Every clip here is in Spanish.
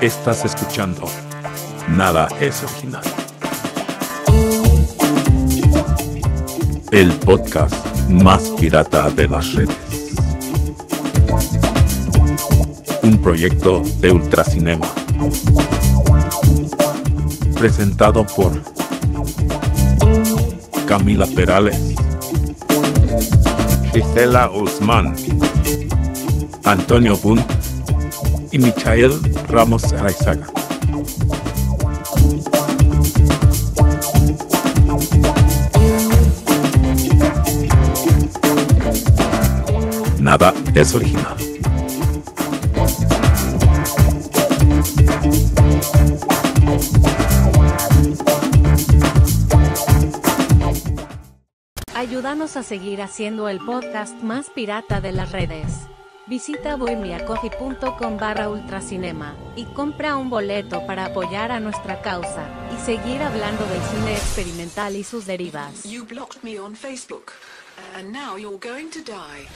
Estás escuchando Nada es Original, el podcast más pirata de las redes. Un proyecto de Ultracinema, presentado por Camila Perales, Gisela Guzmán, Antonio Bunt y Michael Ramos Araizaga. Nada es original. Ayúdanos a seguir haciendo el podcast más pirata de las redes. Visita buymeacoffee.com/ultracinema y compra un boleto para apoyar a nuestra causa y seguir hablando del cine experimental y sus derivas. You blocked me on Facebook, and now you're going to die.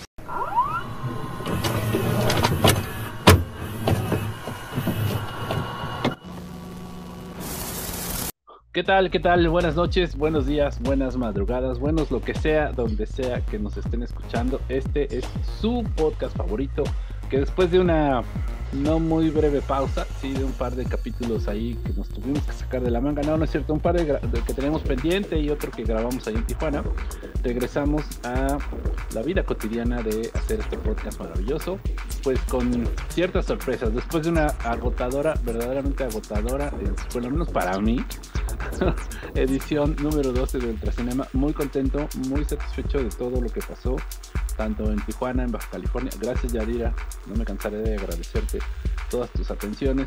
¿Qué tal? ¿Qué tal? Buenas noches, buenos días, buenas madrugadas, buenos lo que sea, donde sea que nos estén escuchando. Este es su podcast favorito, que después de una no muy breve pausa, sí, de un par de capítulos ahí que nos tuvimos que sacar de la manga, no es cierto, un par de que tenemos pendiente y otro que grabamos ahí en Tijuana, regresamos a la vida cotidiana de hacer este podcast maravilloso, pues con ciertas sorpresas, después de una agotadora, verdaderamente agotadora, por lo menos para mí, edición número 12 de Ultracinema. Muy contento, muy satisfecho de todo lo que pasó, tanto en Tijuana, en Baja California. Gracias, Yadira, no me cansaré de agradecerte todas tus atenciones.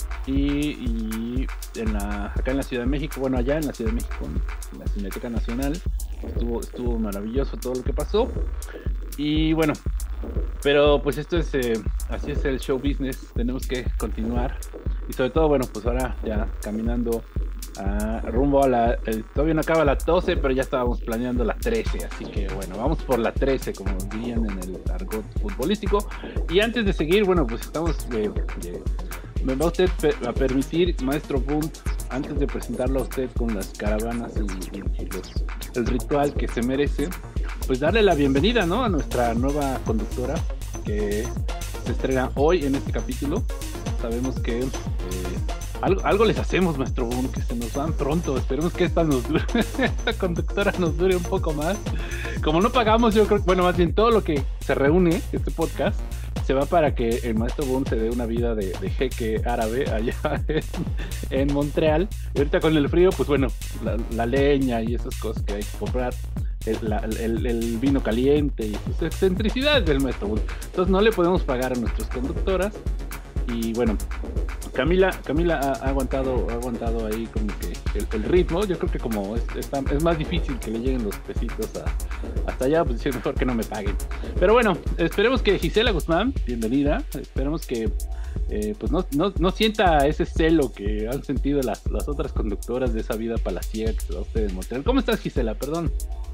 Y acá en la Ciudad de México, bueno, allá en la Ciudad de México, en la Cineteca Nacional, estuvo maravilloso todo lo que pasó. Y bueno, pero pues esto es, así es el show business, tenemos que continuar. Y sobre todo, bueno, pues ahora ya caminando rumbo a todavía no acaba la 12, pero ya estábamos planeando la 13, así que bueno, vamos por la 13, como dirían en el argot futbolístico. Y antes de seguir, bueno, pues estamos, me va usted a permitir, maestro Bunt, antes de presentarlo a usted con las caravanas y el ritual que se merece, pues darle la bienvenida, ¿no?, a nuestra nueva conductora, que se estrena hoy en este capítulo. Sabemos que algo les hacemos, maestro Bunt, que se nos van pronto. Esperemos que esta conductora nos dure un poco más. Como no pagamos, yo creo, bueno, más bien todo lo que se reúne, este podcast, se va para que el maestro Bunt se dé una vida de jeque árabe allá en Montreal. Y ahorita con el frío, pues bueno, la leña y esas cosas que hay que comprar, el vino caliente y sus excentricidades del maestro Bunt. Entonces no le podemos pagar a nuestras conductoras. Y bueno, Camila ha aguantado ahí como que el ritmo. Yo creo que como es más difícil que le lleguen los pesitos hasta allá, pues es mejor que no me paguen. Pero bueno, esperemos que Gisela Guzmán, bienvenida. Esperemos que pues no sienta ese celo que han sentido las otras conductoras de esa vida palaciega que se da a usted en Montreal. ¿Cómo estás, Gisela? Perdón.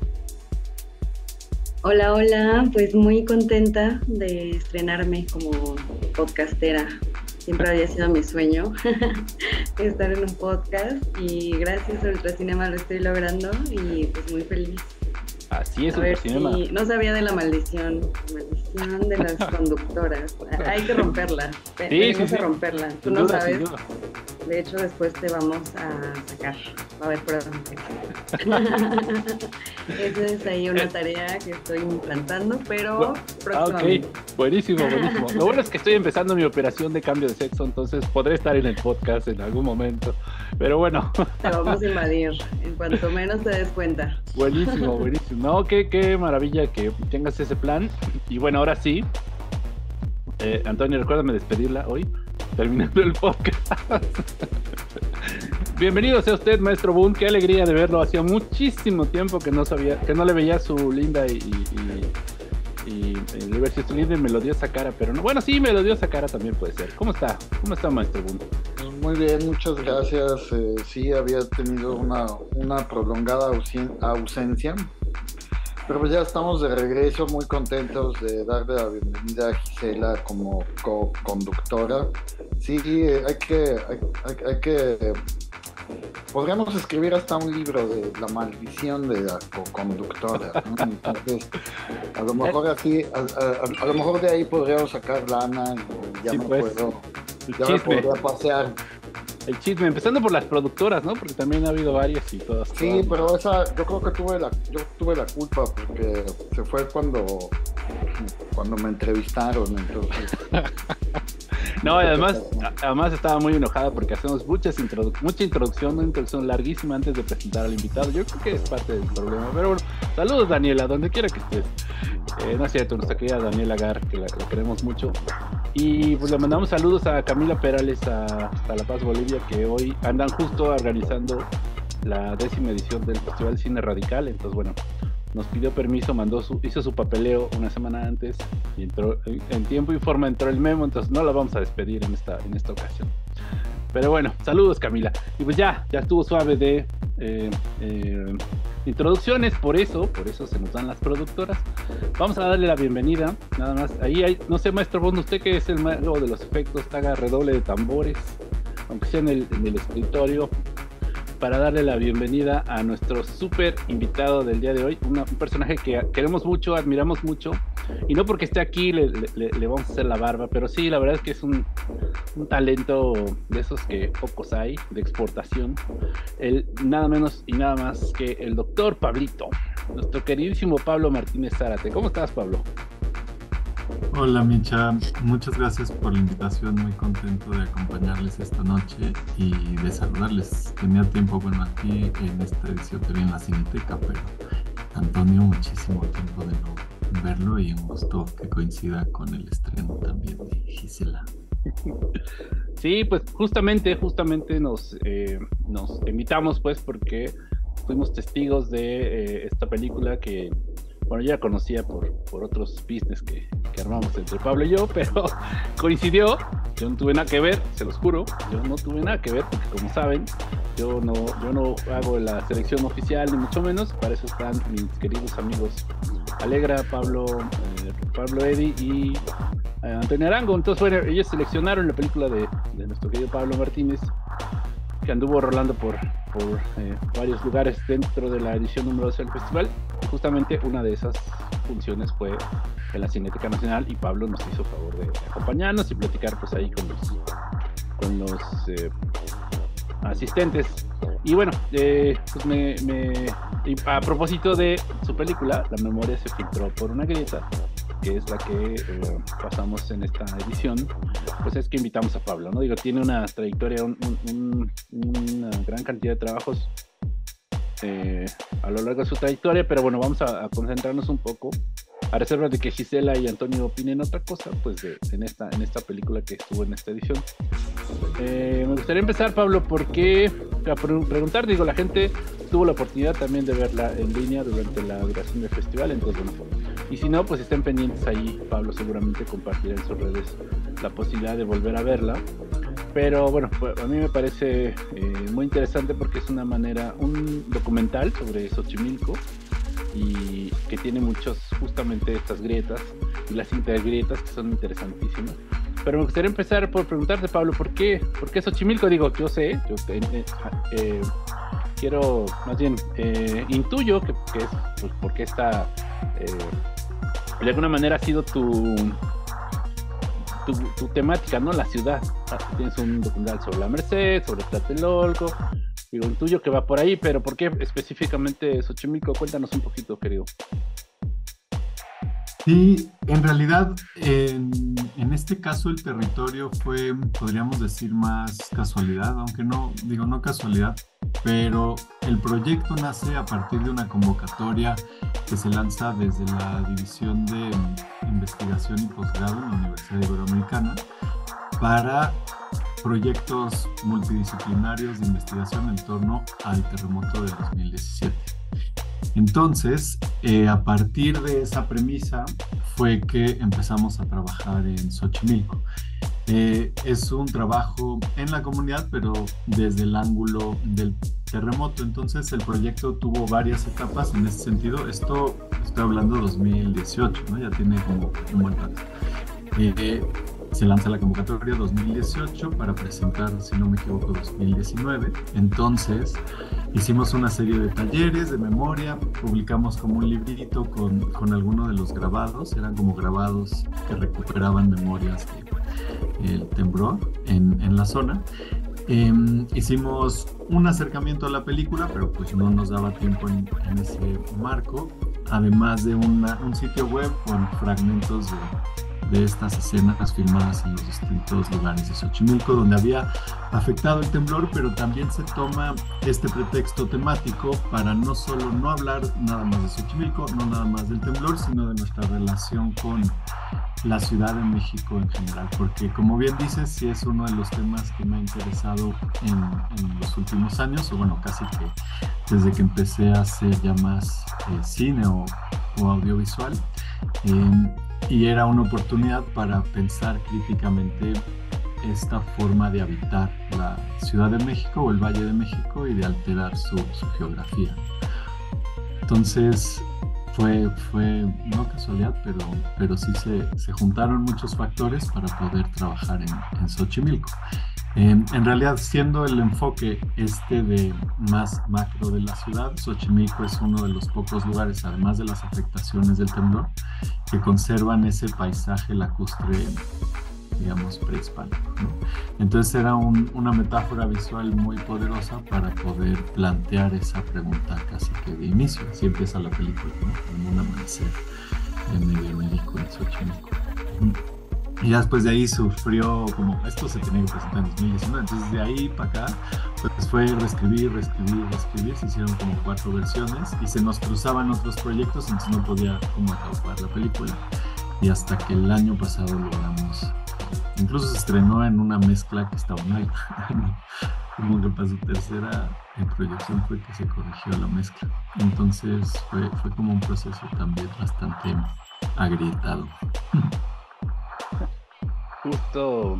Hola, pues muy contenta de estrenarme como podcastera. Siempre había sido mi sueño estar en un podcast y gracias a Ultracinema lo estoy logrando y pues muy feliz. Así es, Ultracinema. Si no sabía de la maldición de las conductoras. Hay que romperla. Venimos a romperla. Tú no sabes. De hecho, después te vamos a sacar. Va a haber pruebas. Esa es ahí una tarea que estoy implantando, pero próximamente. Ok, buenísimo. Lo bueno es que estoy empezando mi operación de cambio de sexo, entonces podré estar en el podcast en algún momento. Pero bueno. Te vamos a invadir, en cuanto menos te des cuenta. Buenísimo. No, qué maravilla que tengas ese plan. Y bueno, ahora sí. Antonio, recuérdame despedirla hoy, terminando el podcast. Bienvenido sea usted, maestro Bunt, qué alegría de verlo. Hacía muchísimo tiempo que no le veía su linda y ver si su linda y melodiosa cara, pero no, bueno, sí, melodiosa cara también puede ser. ¿Cómo está, maestro Bunt? Muy bien, muchas gracias. Sí, había tenido una prolongada ausencia. Pero pues ya estamos de regreso, muy contentos de darle la bienvenida a Gisela como co-conductora. Sí, hay que podríamos escribir hasta un libro de la maldición de la co-conductora, ¿no? Entonces, a lo mejor así, a lo mejor de ahí podríamos sacar lana y ya Sí, me pues, me podría pasear. El chisme, empezando por las productoras, ¿no? Porque también ha habido varias y todas. Sí, pero esa, yo creo que yo tuve la culpa porque se fue cuando me entrevistaron, entonces. No, y además estaba muy enojada porque hacemos mucha introducción, una introducción larguísima antes de presentar al invitado. Yo creo que es parte del problema. Pero bueno, saludos Daniela, donde quiera que estés. No es cierto, nuestra querida Daniela Gar, que la queremos mucho. Y pues le mandamos saludos a Camila Perales hasta La Paz, Bolivia, que hoy andan justo organizando la 10ª edición del Festival Cine Radical. Entonces, bueno, nos pidió permiso, hizo su papeleo una semana antes y entró en tiempo y forma, entró el memo, entonces no la vamos a despedir en esta ocasión. Pero bueno, saludos Camila. Y pues ya estuvo suave de introducciones, por eso se nos dan las productoras. Vamos a darle la bienvenida, nada más. Ahí hay, no sé, maestro Bond, usted que es el mago de los efectos, haga redoble de tambores, aunque sea en el escritorio, para darle la bienvenida a nuestro súper invitado del día de hoy, un personaje que queremos mucho, admiramos mucho, y no porque esté aquí le vamos a hacer la barba, pero sí, la verdad es que es un talento de esos que pocos hay, de exportación, nada menos y nada más que el doctor Pablito, nuestro queridísimo Pablo Martínez Zárate. ¿Cómo estás, Pablo? Hola Micha, muchas gracias por la invitación, muy contento de acompañarles esta noche y de saludarles. Tenía tiempo, aquí en esta edición te vi en la Cineteca, pero Antonio, muchísimo tiempo de no verlo y un gusto que coincida con el estreno también de Gisela. Sí, pues justamente nos invitamos pues porque fuimos testigos de esta película que, bueno, yo ya conocía por otros business que armamos entre Pablo y yo, pero coincidió. Yo no tuve nada que ver, se los juro, yo no tuve nada que ver, porque como saben, yo no hago la selección oficial, ni mucho menos. Para eso están mis queridos amigos Alegra, Pablo Eddy y Antonio Arango. Entonces, bueno, ellos seleccionaron la película de nuestro querido Pablo Martínez, que anduvo rolando por varios lugares dentro de la edición número 12 del festival. Y justamente una de esas funciones fue en la Cineteca Nacional, y Pablo nos hizo favor de acompañarnos y platicar pues ahí con los asistentes. Y bueno, pues a propósito de su película, La memoria se filtró por una grieta, que es la que pasamos en esta edición, pues es que invitamos a Pablo, ¿no? Digo, tiene una trayectoria, una gran cantidad de trabajos a lo largo de su trayectoria, pero bueno, vamos a concentrarnos un poco, a reserva de que Gisela y Antonio opinen otra cosa, pues en esta película que estuvo en esta edición. Me gustaría empezar, Pablo, porque preguntar, digo, la gente tuvo la oportunidad también de verla en línea durante la duración del festival, entonces bueno, y si no, pues estén pendientes ahí. Pablo seguramente compartirá en sus redes la posibilidad de volver a verla. Pero bueno, pues a mí me parece muy interesante porque es un documental sobre Xochimilco, y que tiene justamente estas grietas y las intergrietas que son interesantísimas. Pero me gustaría empezar por preguntarte, Pablo, ¿por qué Xochimilco? Digo, yo sé, quiero, más bien, intuyo que es pues, porque esta de alguna manera ha sido tu temática, ¿no? La ciudad. Tienes un documental sobre la Merced, sobre Tlatelolco. Digo, intuyo que va por ahí, pero ¿por qué específicamente Xochimilco? Cuéntanos un poquito, querido. Sí, en realidad, en este caso el territorio fue, podríamos decir, más casualidad, aunque no casualidad, pero el proyecto nace a partir de una convocatoria que se lanza desde la División de Investigación y Posgrado en la Universidad Iberoamericana para proyectos multidisciplinarios de investigación en torno al terremoto de 2017. Entonces, a partir de esa premisa fue que empezamos a trabajar en Xochimilco. Es un trabajo en la comunidad, pero desde el ángulo del terremoto. Entonces el proyecto tuvo varias etapas en ese sentido. Esto estoy hablando de 2018, ¿no? Ya tiene como un buen rato. Se lanza la convocatoria 2018 para presentar, si no me equivoco, 2019. Entonces hicimos una serie de talleres de memoria, publicamos como un librito con algunos de los grabados, eran como grabados que recuperaban memorias del temblor en la zona. Hicimos un acercamiento a la película, pero pues no nos daba tiempo en ese marco, además de un sitio web con fragmentos de estas escenas filmadas en los distintos lugares de Xochimilco donde había afectado el temblor, pero también se toma este pretexto temático para no solo no hablar nada más de Xochimilco, no nada más del temblor, sino de nuestra relación con la Ciudad de México en general, porque como bien dices, sí es uno de los temas que me ha interesado en los últimos años, o bueno, casi que desde que empecé a hacer ya más cine o audiovisual. Y era una oportunidad para pensar críticamente esta forma de habitar la Ciudad de México o el Valle de México y de alterar su geografía. Entonces fue no casualidad, pero sí se juntaron muchos factores para poder trabajar en Xochimilco. En realidad, siendo el enfoque de más macro de la ciudad, Xochimilco es uno de los pocos lugares, además de las afectaciones del temblor, que conservan ese paisaje lacustre, digamos, prehispánico, ¿no? Entonces era una metáfora visual muy poderosa para poder plantear esa pregunta casi que de inicio. Así empieza la película, ¿no? En un amanecer en medio México, en Xochimilco. Y ya después de ahí sufrió, como esto se tenía que presentar en 2019, entonces de ahí para acá pues fue reescribir, se hicieron como 4 versiones y se nos cruzaban otros proyectos, entonces no podía como acabar la película. Y hasta que el año pasado logramos, incluso se estrenó en una mezcla que estaba mal, como que para su tercera proyección fue que se corrigió la mezcla. Entonces fue como un proceso también bastante agrietado. Justo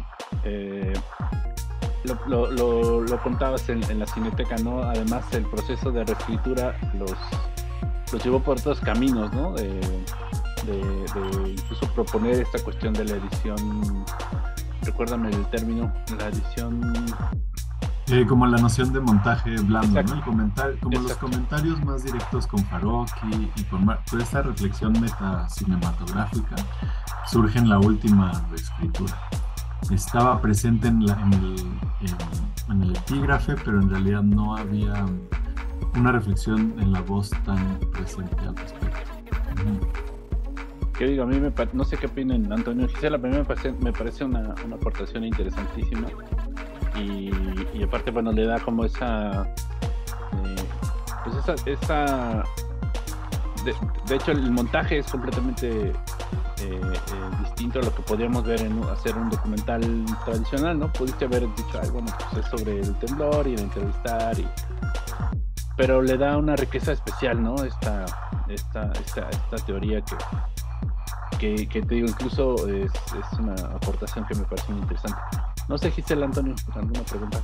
lo contabas en la Cineteca, ¿no? Además el proceso de reescritura los llevó por otros caminos, ¿no? De incluso proponer esta cuestión de la edición, recuérdame el término, la edición... como la noción de montaje blando, exacto, ¿no? El comentario, como exacto, los comentarios más directos con Farocki y con toda esta reflexión metacinematográfica surge en la última reescritura. Estaba presente en el epígrafe, pero en realidad no había una reflexión en la voz tan presente al respecto. Que digo, a mí no sé qué opinan Antonio y Gisela, pero a mí me parece una aportación interesantísima. Y aparte, bueno, le da como esa de hecho el montaje es completamente distinto a lo que podríamos ver hacer un documental tradicional, ¿no? Pudiste haber dicho, ay, bueno, pues es sobre el temblor y el entrevistar, pero le da una riqueza especial, ¿no? Esta teoría que te digo, incluso es una aportación que me parece muy interesante. No sé, Gisela, Antonio, ¿alguna pregunta?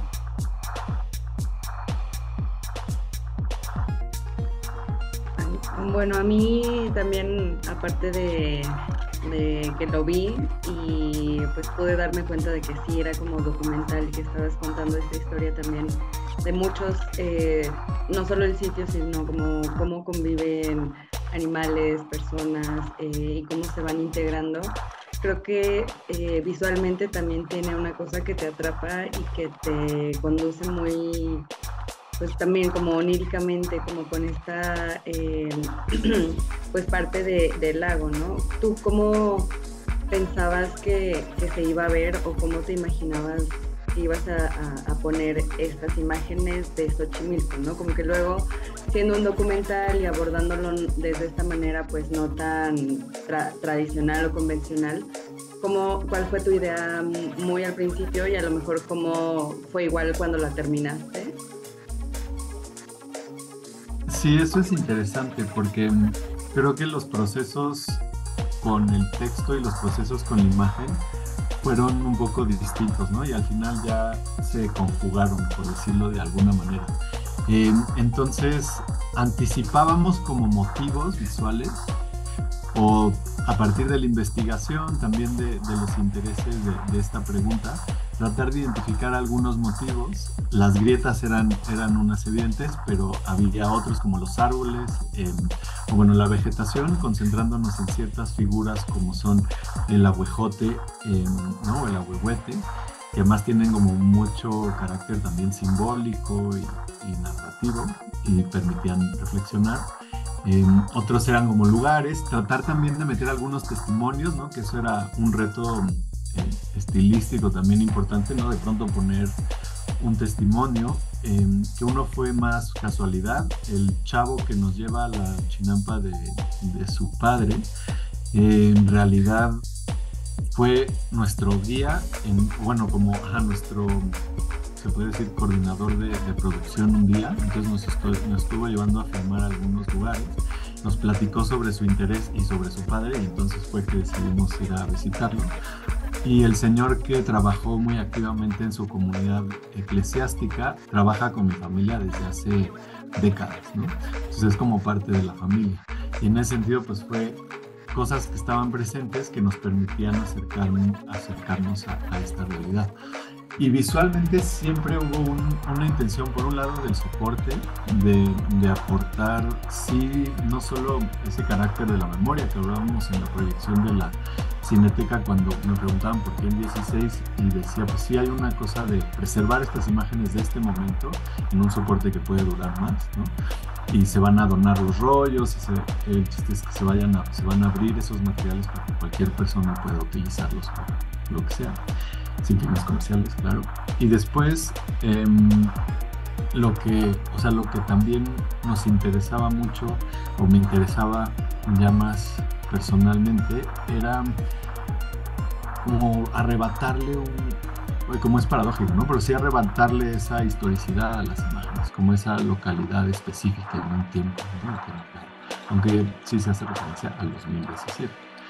Bueno, a mí también, aparte de que lo vi y pues pude darme cuenta de que sí era como documental y que estabas contando esta historia también de muchos, no solo el sitio, sino como cómo conviven animales, personas y cómo se van integrando. Creo que visualmente también tiene una cosa que te atrapa y que te conduce muy, pues también como oníricamente, como con esta pues parte del lago, ¿no? ¿Tú cómo pensabas que se iba a ver o cómo te imaginabas que ibas a poner estas imágenes de Xochimilco, ¿no? Como que luego, siendo un documental y abordándolo desde esta manera, pues no tan tradicional o convencional, ¿cuál fue tu idea muy al principio y a lo mejor cómo fue igual cuando la terminaste? Sí, eso es interesante porque creo que los procesos con el texto y los procesos con la imagen fueron un poco distintos, ¿no? Y al final ya se conjugaron, por decirlo de alguna manera. Entonces, anticipábamos como motivos visuales o a partir de la investigación también de los intereses de esta pregunta, tratar de identificar algunos motivos. Las grietas eran unas evidentes, pero había otros como los árboles, o bueno, la vegetación, concentrándonos en ciertas figuras como son el ahuejote, ¿no? El ahuehuete, que además tienen como mucho carácter también simbólico y narrativo y permitían reflexionar. Otros eran como lugares, tratar también de meter algunos testimonios, ¿no? Que eso era un reto estilístico también importante, ¿no? De pronto poner un testimonio, que uno fue más casualidad, el chavo que nos lleva a la chinampa de su padre, en realidad fue nuestro guía, bueno, como nuestro, se puede decir, coordinador de producción un día. Entonces nos estuvo llevando a filmar algunos lugares, nos platicó sobre su interés y sobre su padre, y entonces fue que decidimos ir a visitarlo. Y el señor, que trabajó muy activamente en su comunidad eclesiástica, trabaja con mi familia desde hace décadas, ¿no? Entonces es como parte de la familia. Y en ese sentido, pues fue cosas que estaban presentes que nos permitían acercarnos a esta realidad. Y visualmente siempre hubo una intención, por un lado, del soporte, de aportar, sí, no solo ese carácter de la memoria que hablábamos en la proyección de la Cineteca, cuando me preguntaban por qué en 16, y decía, pues sí hay una cosa de preservar estas imágenes de este momento en un soporte que puede durar más, ¿no? Y se van a donar los rollos, el chiste es que se van a abrir esos materiales para que cualquier persona pueda utilizarlos para lo que sea, sin fines comerciales, claro. Y después, lo que también nos interesaba mucho, o me interesaba ya más personalmente, era como arrebatarle como es paradójico, ¿no? Pero sí arrebatarle esa historicidad a las imágenes, como esa localidad específica en un tiempo, ¿no? Aunque sí se hace referencia al 2017.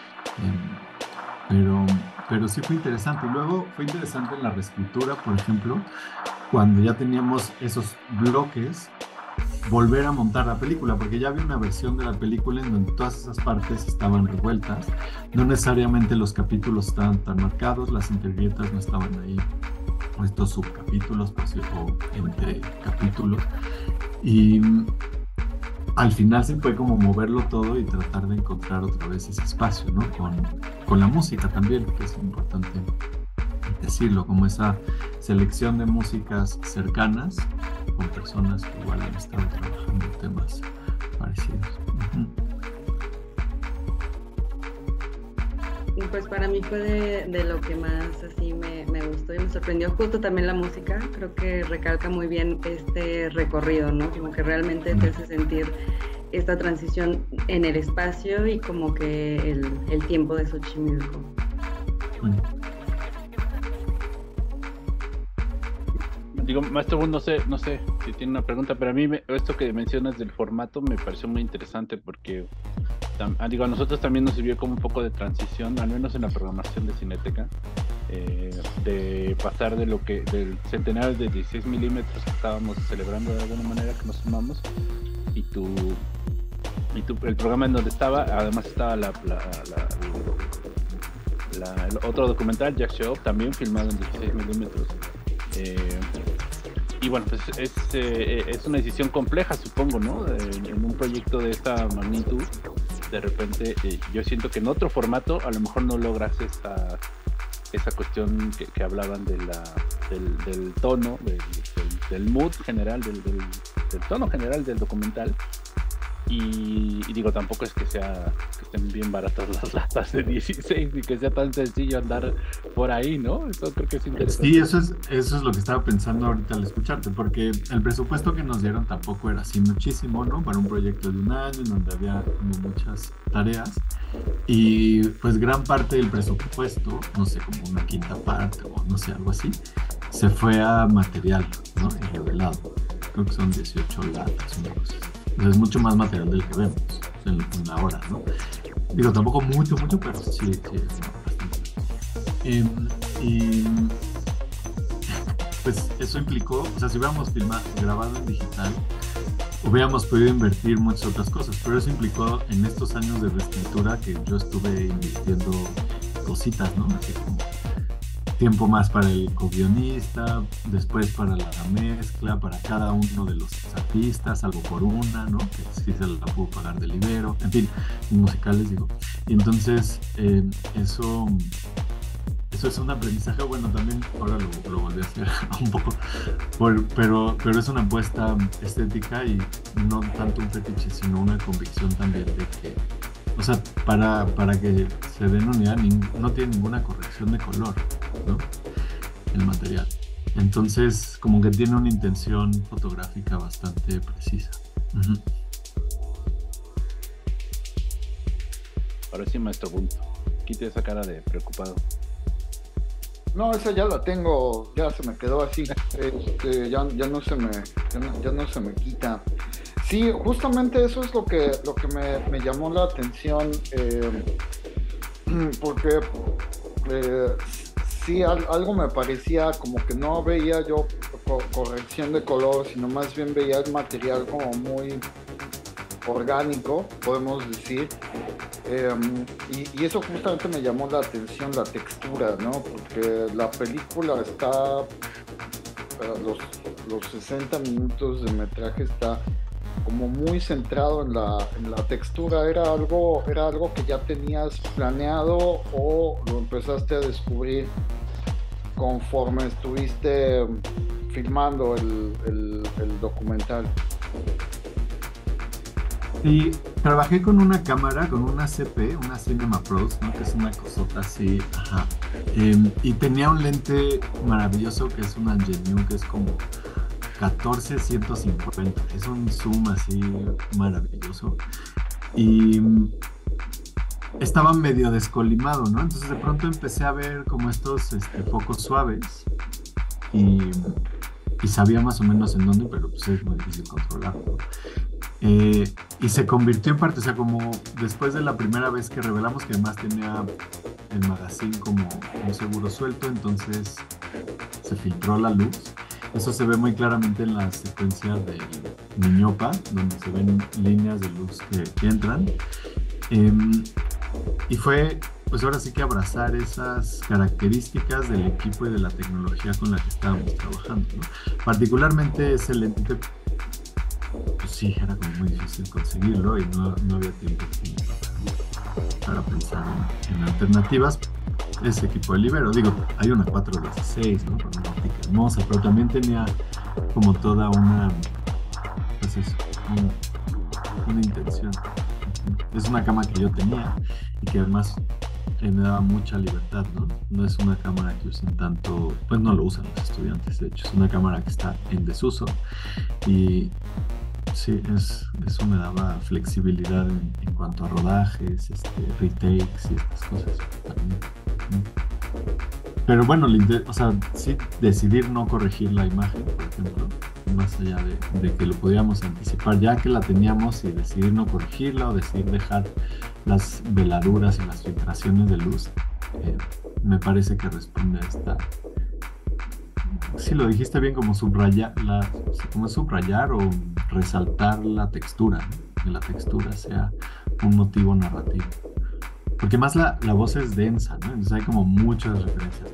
Pero sí fue interesante. Y luego fue interesante en la reescritura, por ejemplo, cuando ya teníamos esos bloques, volver a montar la película, porque ya había una versión de la película en donde todas esas partes estaban revueltas. No necesariamente los capítulos estaban tan marcados, las intergrietas no estaban ahí, o estos subcapítulos, o entre capítulos. Y al final se fue como moverlo todo y tratar de encontrar otra vez ese espacio, ¿no? Con la música también, que es importante decirlo, como esa selección de músicas cercanas con personas que igual han estado trabajando temas parecidos. Y pues para mí fue de lo que más así me gustó y me sorprendió. Justo también la música, creo que recalca muy bien este recorrido, ¿no? Como que realmente te hace sentir esta transición en el espacio y como que el tiempo de Xochimilco. Digo, Maestro, no sé si tiene una pregunta, pero a mí esto que mencionas del formato me pareció muy interesante porque a nosotros también nos sirvió como un poco de transición, al menos en la programación de Cineteca, de pasar del centenario de 16 milímetros que estábamos celebrando de alguna manera, que nos sumamos, y el programa en donde además estaba el otro documental, Jack Show, también filmado en 16 milímetros. Y bueno, pues es una decisión compleja, supongo, ¿no? En un proyecto de esta magnitud, de repente yo siento que en otro formato a lo mejor no logras esa cuestión que hablaban del tono, del mood general, del tono general del documental. Y digo, tampoco es que estén bien baratas las latas de 16 ni que sea tan sencillo andar por ahí, ¿no? Eso creo que es interesante. Sí, eso es lo que estaba pensando ahorita al escucharte, porque el presupuesto que nos dieron tampoco era así muchísimo, ¿no? Para un proyecto de un año en donde había como muchas tareas, y pues gran parte del presupuesto, no sé, como una quinta parte o no sé, algo así, se fue a material, ¿no? Y revelado. Creo que son 18 latas, una cosa. Es mucho más material del que vemos en la hora, ¿no? Digo, tampoco mucho, pero sí, bastante. Y pues eso implicó, o sea, si hubiéramos grabado en digital, hubiéramos podido invertir muchas otras cosas, pero eso implicó en estos años de reescritura que yo estuve invirtiendo cositas, ¿no? Así como tiempo más para el co-guionista, después para la mezcla, para cada uno de los artistas, algo por una, ¿no? Que sí se la pudo pagar del Ibero, en fin, musicales, digo. Y entonces, eso es un aprendizaje, bueno, también ahora lo volví a hacer un poco, pero es una apuesta estética y no tanto un fetiche, sino una convicción también de que, o sea, para que se den unidad, no tiene ninguna corrección de color, ¿no? El material. Entonces, como que tiene una intención fotográfica bastante precisa. Uh-huh. Ahora sí, maestro Bunto, quite esa cara de preocupado. No, esa ya la tengo, ya se me quedó así, ya no se me quita. Sí, justamente eso es lo que me llamó la atención, porque sí, algo me parecía como que no veía yo corrección de color, sino más bien veía el material como muy orgánico, podemos decir. Y eso justamente me llamó la atención, la textura, ¿no? Porque la película está, los 60 minutos de metraje está como muy centrado en la textura. ¿Era algo que ya tenías planeado o lo empezaste a descubrir conforme estuviste filmando el documental? Y trabajé con una cámara, con una CP, una Cinema Pros, ¿no? Que es una cosota así, ajá. Y tenía un lente maravilloso que es un Angenieux, que es como 14-150, es un zoom así maravilloso. Y estaba medio descolimado, ¿no? Entonces de pronto empecé a ver como estos focos suaves y sabía más o menos en dónde, pero pues es muy difícil controlarlo, ¿no? Y se convirtió en parte, o sea, como después de la primera vez que revelamos, que además tenía el magazine como un seguro suelto, entonces se filtró la luz. Eso se ve muy claramente en la secuencia del Niñopa, donde se ven líneas de luz que entran. Y fue, pues ahora sí que abrazar esas características del equipo y de la tecnología con la que estábamos trabajando, ¿no? Particularmente ese lente, pues sí, era como muy difícil conseguirlo y no había tiempo para pensar en alternativas. Ese equipo de Libero, digo, hay una 416, ¿no? Con una óptica hermosa, pero también tenía como toda una, pues eso, una intención. Es una cámara que yo tenía y que además me daba mucha libertad, ¿no? No es una cámara que usen tanto, pues no lo usan los estudiantes, de hecho, es una cámara que está en desuso y sí, eso me daba flexibilidad en cuanto a rodajes, retakes y estas cosas también. Pero bueno, o sea, sí, decidir no corregir la imagen, por ejemplo, más allá de que lo podíamos anticipar, ya que la teníamos, y decidir no corregirla o decidir dejar las veladuras y las filtraciones de luz, me parece que responde a esta... Sí, lo dijiste bien, como subrayar o resaltar la textura, ¿no? Que la textura sea un motivo narrativo. Porque más la voz es densa, ¿no? Entonces hay como muchas referencias.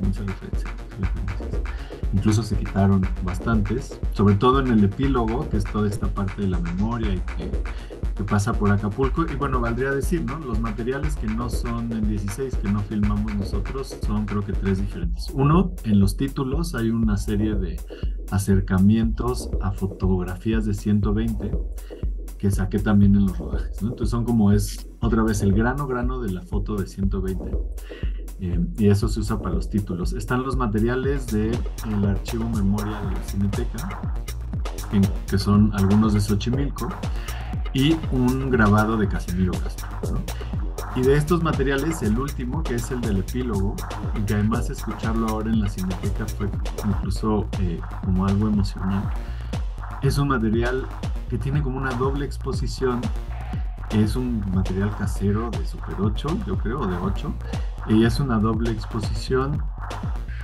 Incluso se quitaron bastantes, sobre todo en el epílogo, que es toda esta parte de la memoria y que pasa por Acapulco. Y bueno, valdría decir, ¿no? Los materiales que no son en 16, que no filmamos nosotros, son creo que 3 diferentes. Uno, en los títulos hay una serie de acercamientos a fotografías de 120 que saqué también en los rodajes, ¿no? Entonces son como es otra vez el grano de la foto de 120. Y eso se usa para los títulos. Están los materiales del archivo memoria de la Cineteca, que son algunos de Xochimilco, y un grabado de Casimiro Castro, ¿no? Y de estos materiales, el último, que es el del epílogo, y que además escucharlo ahora en la Cineteca fue incluso como algo emocional, es un material que tiene como una doble exposición. Es un material casero de Super 8, yo creo, o de 8, y es una doble exposición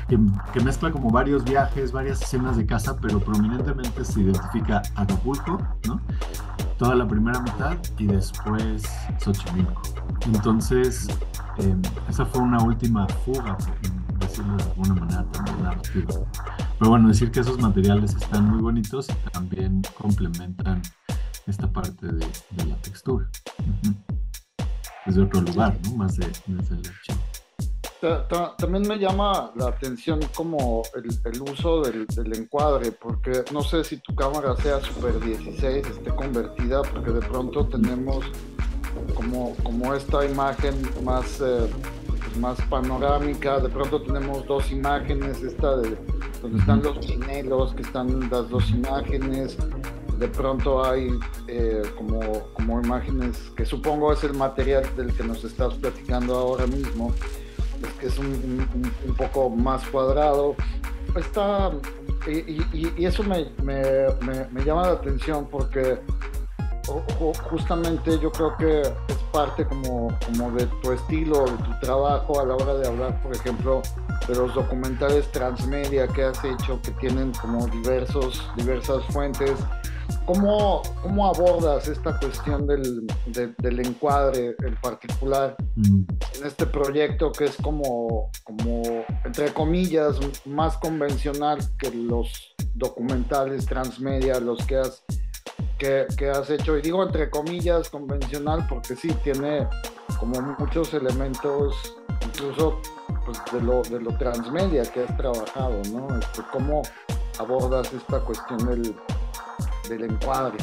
que mezcla como varios viajes, varias escenas de casa, pero prominentemente se identifica Acapulco, ¿no? Toda la primera mitad y después Xochimilco. Entonces, esa fue una última fuga, por decirlo de alguna manera también narrativa. Pero bueno, decir que esos materiales están muy bonitos y también complementan esta parte de la textura. Desde otro lugar, ¿no? Más desde el archivo. También me llama la atención como el uso del encuadre, porque no sé si tu cámara sea Super 16, esté convertida, porque de pronto tenemos como esta imagen más panorámica, de pronto tenemos dos imágenes, esta de donde están los chinelos, que están las dos imágenes, de pronto hay como imágenes que supongo es el material del que nos estás platicando ahora mismo, es que es un poco más cuadrado. Y eso me llama la atención porque justamente yo creo que es parte como de tu estilo, de tu trabajo a la hora de hablar, por ejemplo, de los documentales transmedia que has hecho, que tienen como diversas fuentes. ¿Cómo abordas esta cuestión del encuadre en particular en este proyecto que es como entre comillas más convencional que los documentales transmedia, los que has hecho? Y digo entre comillas convencional porque sí tiene como muchos elementos incluso pues, de lo transmedia que has trabajado, ¿no? ¿Cómo abordas esta cuestión del encuadre?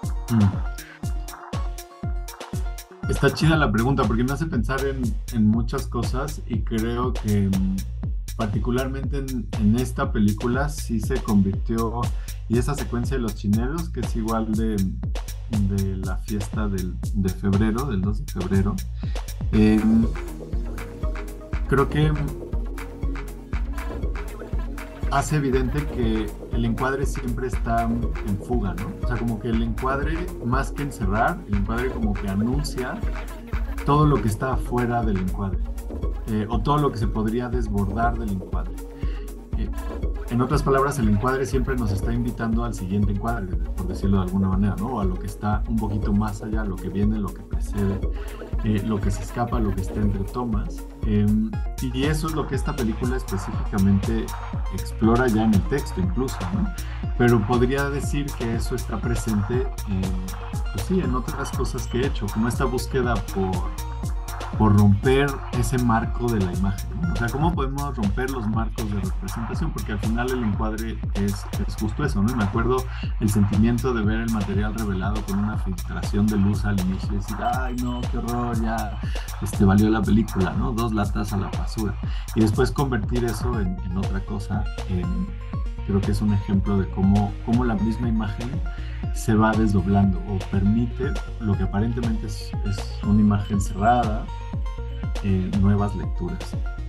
Está chida la pregunta porque me hace pensar en muchas cosas y creo que particularmente en esta película sí se convirtió, y esa secuencia de los chinelos que es igual de la fiesta de febrero, del 2 de febrero, creo que hace evidente que el encuadre siempre está en fuga, ¿no? O sea, como que el encuadre, más que encerrar, el encuadre como que anuncia todo lo que está fuera del encuadre, o todo lo que se podría desbordar del encuadre. En otras palabras, el encuadre siempre nos está invitando al siguiente encuadre, por decirlo de alguna manera, ¿no? O a lo que está un poquito más allá, lo que viene, lo que precede, lo que se escapa, lo que está entre tomas. Y eso es lo que esta película específicamente explora ya en el texto incluso, ¿no? Pero podría decir que eso está presente pues sí, en otras cosas que he hecho, como esta búsqueda por romper ese marco de la imagen, ¿no? O sea, ¿cómo podemos romper los marcos de representación? Porque al final el encuadre es justo eso, ¿no? Y me acuerdo el sentimiento de ver el material revelado con una filtración de luz al inicio y decir, ay no, qué horror, ya valió la película, ¿no? 2 latas a la basura. Y después convertir eso en otra cosa, creo que es un ejemplo de cómo la misma imagen se va desdoblando o permite lo que aparentemente es una imagen cerrada, nuevas lecturas.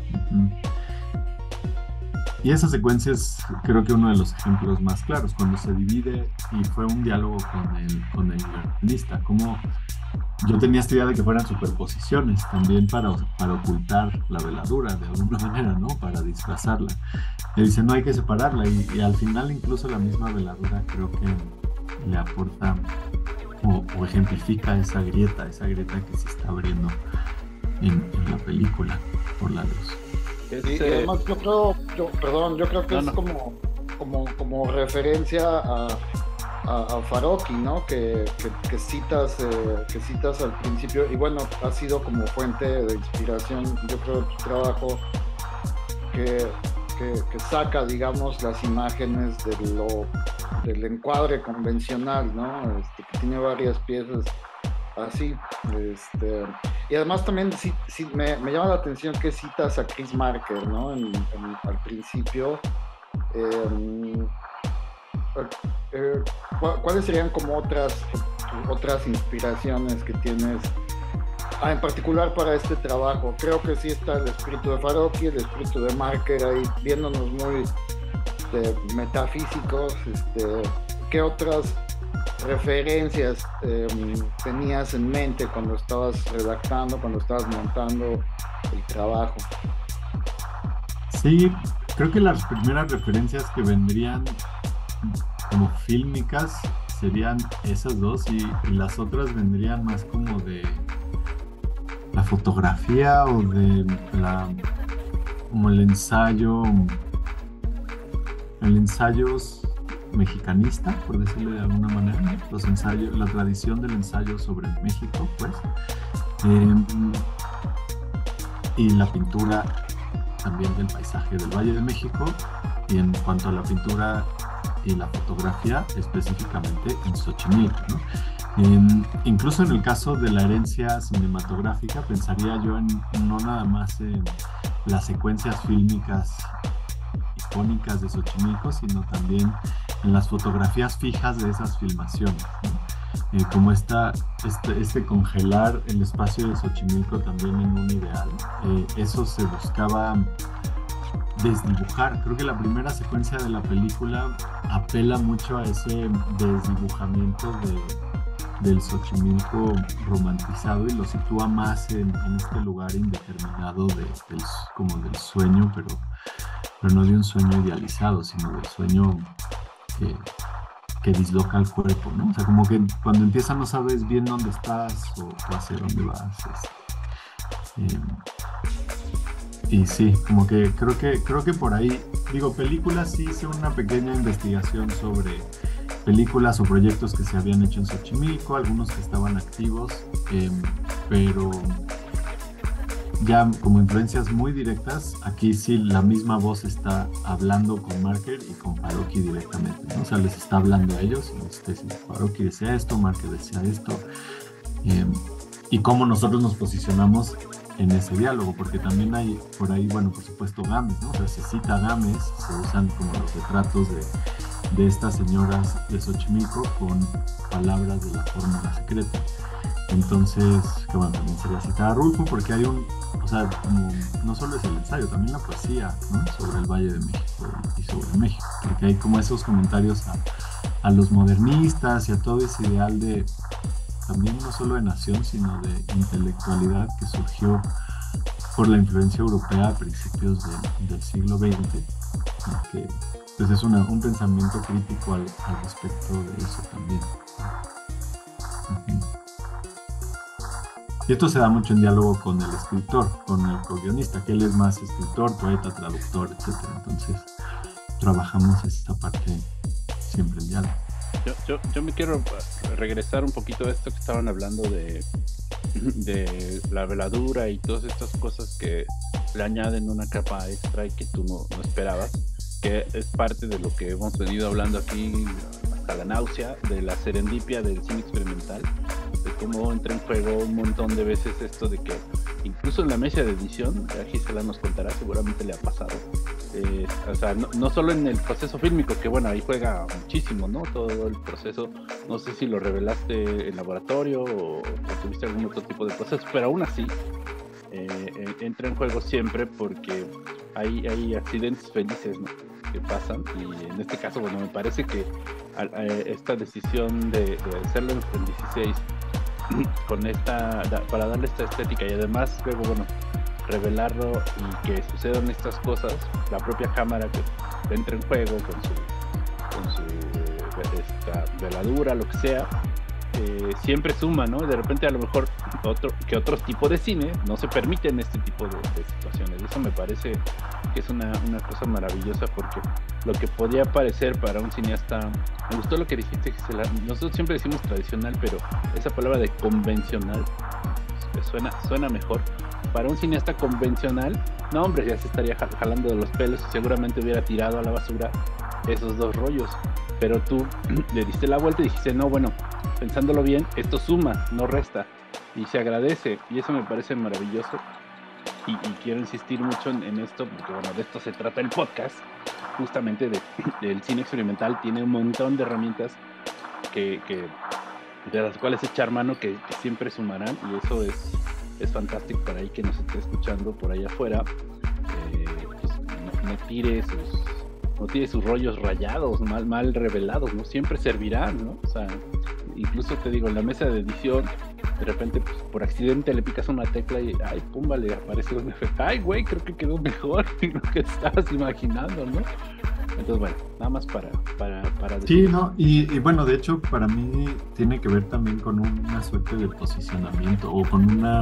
Y esa secuencia es creo que uno de los ejemplos más claros, cuando se divide, y fue un diálogo con el guionista, como yo tenía esta idea de que fueran superposiciones también para ocultar la veladura de alguna manera, ¿no? Para disfrazarla. Y dice, no hay que separarla, y al final incluso la misma veladura creo que le aporta o ejemplifica esa grieta que se está abriendo en la película por la luz. Y además yo creo que es como referencia a Farocki, ¿no? Que citas al principio, y bueno, ha sido como fuente de inspiración, yo creo, tu trabajo que saca, digamos, las imágenes del encuadre convencional, ¿no? Que tiene varias piezas así, y además también sí, me llama la atención que citas a Chris Marker, ¿no? Al principio. ¿Cuáles serían como otras inspiraciones que tienes en particular para este trabajo? Creo que sí está el espíritu de Farocki, el espíritu de Marker ahí viéndonos muy metafísicos. ¿Qué otras referencias tenías en mente cuando estabas redactando, cuando estabas montando el trabajo? Sí, creo que las primeras referencias que vendrían como fílmicas serían esas dos y las otras vendrían más como de la fotografía o de como el ensayo mexicanista, por decirlo de alguna manera, los ensayos, la tradición del ensayo sobre México, pues, y la pintura también del paisaje del Valle de México, y en cuanto a la pintura y la fotografía, específicamente en Xochimilco, ¿no? Incluso en el caso de la herencia cinematográfica, pensaría yo no nada más en las secuencias fílmicas icónicas de Xochimilco, sino también en las fotografías fijas de esas filmaciones, ¿no? Como este congelar el espacio de Xochimilco también en un ideal, eso se buscaba desdibujar. Creo que la primera secuencia de la película apela mucho a ese desdibujamiento del Xochimilco romantizado y lo sitúa más en este lugar indeterminado como del sueño, pero no de un sueño idealizado, sino del sueño que disloca el cuerpo, ¿no? O sea, como que cuando empiezas no sabes bien dónde estás o hacia dónde vas. Y sí, como que creo que por ahí, digo, películas sí hice una pequeña investigación sobre películas o proyectos que se habían hecho en Xochimilco, algunos que estaban activos, pero ya como influencias muy directas, aquí sí la misma voz está hablando con Marker y con Paroky directamente, ¿no? O sea, les está hablando a ellos, Paroky decía esto, Marker decía esto, y cómo nosotros nos posicionamos en ese diálogo, porque también hay por ahí, bueno, por supuesto, games, ¿no? O sea, se cita games, se usan como los retratos de estas señoras de Xochimilco con palabras de la fórmula secreta. Entonces, que bueno, también sería citar a Rulfo, porque hay o sea, como, no solo es el ensayo, también la poesía, ¿no? Sobre el Valle de México y sobre México, porque hay como esos comentarios a los modernistas y a todo ese ideal de también no solo de nación, sino de intelectualidad que surgió por la influencia europea a principios del siglo XX, que pues es un pensamiento crítico al respecto de eso también. Y esto se da mucho en diálogo con el escritor, con el co-guionista, que él es más escritor, poeta, traductor, etc. Entonces trabajamos esta parte siempre en diálogo. Yo me quiero regresar un poquito a esto que estaban hablando de la veladura y todas estas cosas que le añaden una capa extra y que tú no esperabas, que es parte de lo que hemos venido hablando aquí hasta la náusea, de la serendipia del cine experimental, de cómo entra en juego un montón de veces esto de que incluso en la mesa de edición, Gisela nos contará, seguramente le ha pasado, o sea, no solo en el proceso fílmico, que bueno, ahí juega muchísimo, ¿no? Todo el proceso, no sé si lo revelaste en laboratorio o tuviste algún otro tipo de proceso, pero aún así entra en juego siempre porque hay accidentes felices, ¿no? Que pasan, y en este caso, bueno, me parece que esta decisión de hacerlo en 16 con para darle esta estética y además luego, bueno, revelarlo y que sucedan estas cosas, la propia cámara que entra en juego con su veladura, lo que sea, siempre suma, ¿no? De repente a lo mejor otros tipos de cine no se permiten este tipo de situaciones. Eso me parece que es una cosa maravillosa, porque lo que podía parecer para un cineasta, me gustó lo que dijiste, Gisela, nosotros siempre decimos tradicional, pero esa palabra de convencional suena mejor. Para un cineasta convencional, no, hombre, ya se estaría jalando de los pelos y seguramente hubiera tirado a la basura esos dos rollos, pero tú le diste la vuelta y dijiste, no, bueno, pensándolo bien, esto suma, no resta, y se agradece, y eso me parece maravilloso. Y quiero insistir mucho en esto, porque bueno, de esto se trata el podcast, justamente del cine experimental. Tiene un montón de herramientas de las cuales echar mano que siempre sumarán, y eso es fantástico para ahí que nos esté escuchando por allá afuera. Pues no tire sus rollos rayados, mal revelados, ¿no? Siempre servirán, ¿no? O sea, incluso te digo, en la mesa de edición, de repente pues, por accidente le picas una tecla y ay, pumba, le aparece un efecto, ay güey, creo que quedó mejor que lo que estabas imaginando, ¿no? Entonces bueno, nada más para decir. Sí, no, y bueno, de hecho para mí tiene que ver también con una suerte de posicionamiento o con una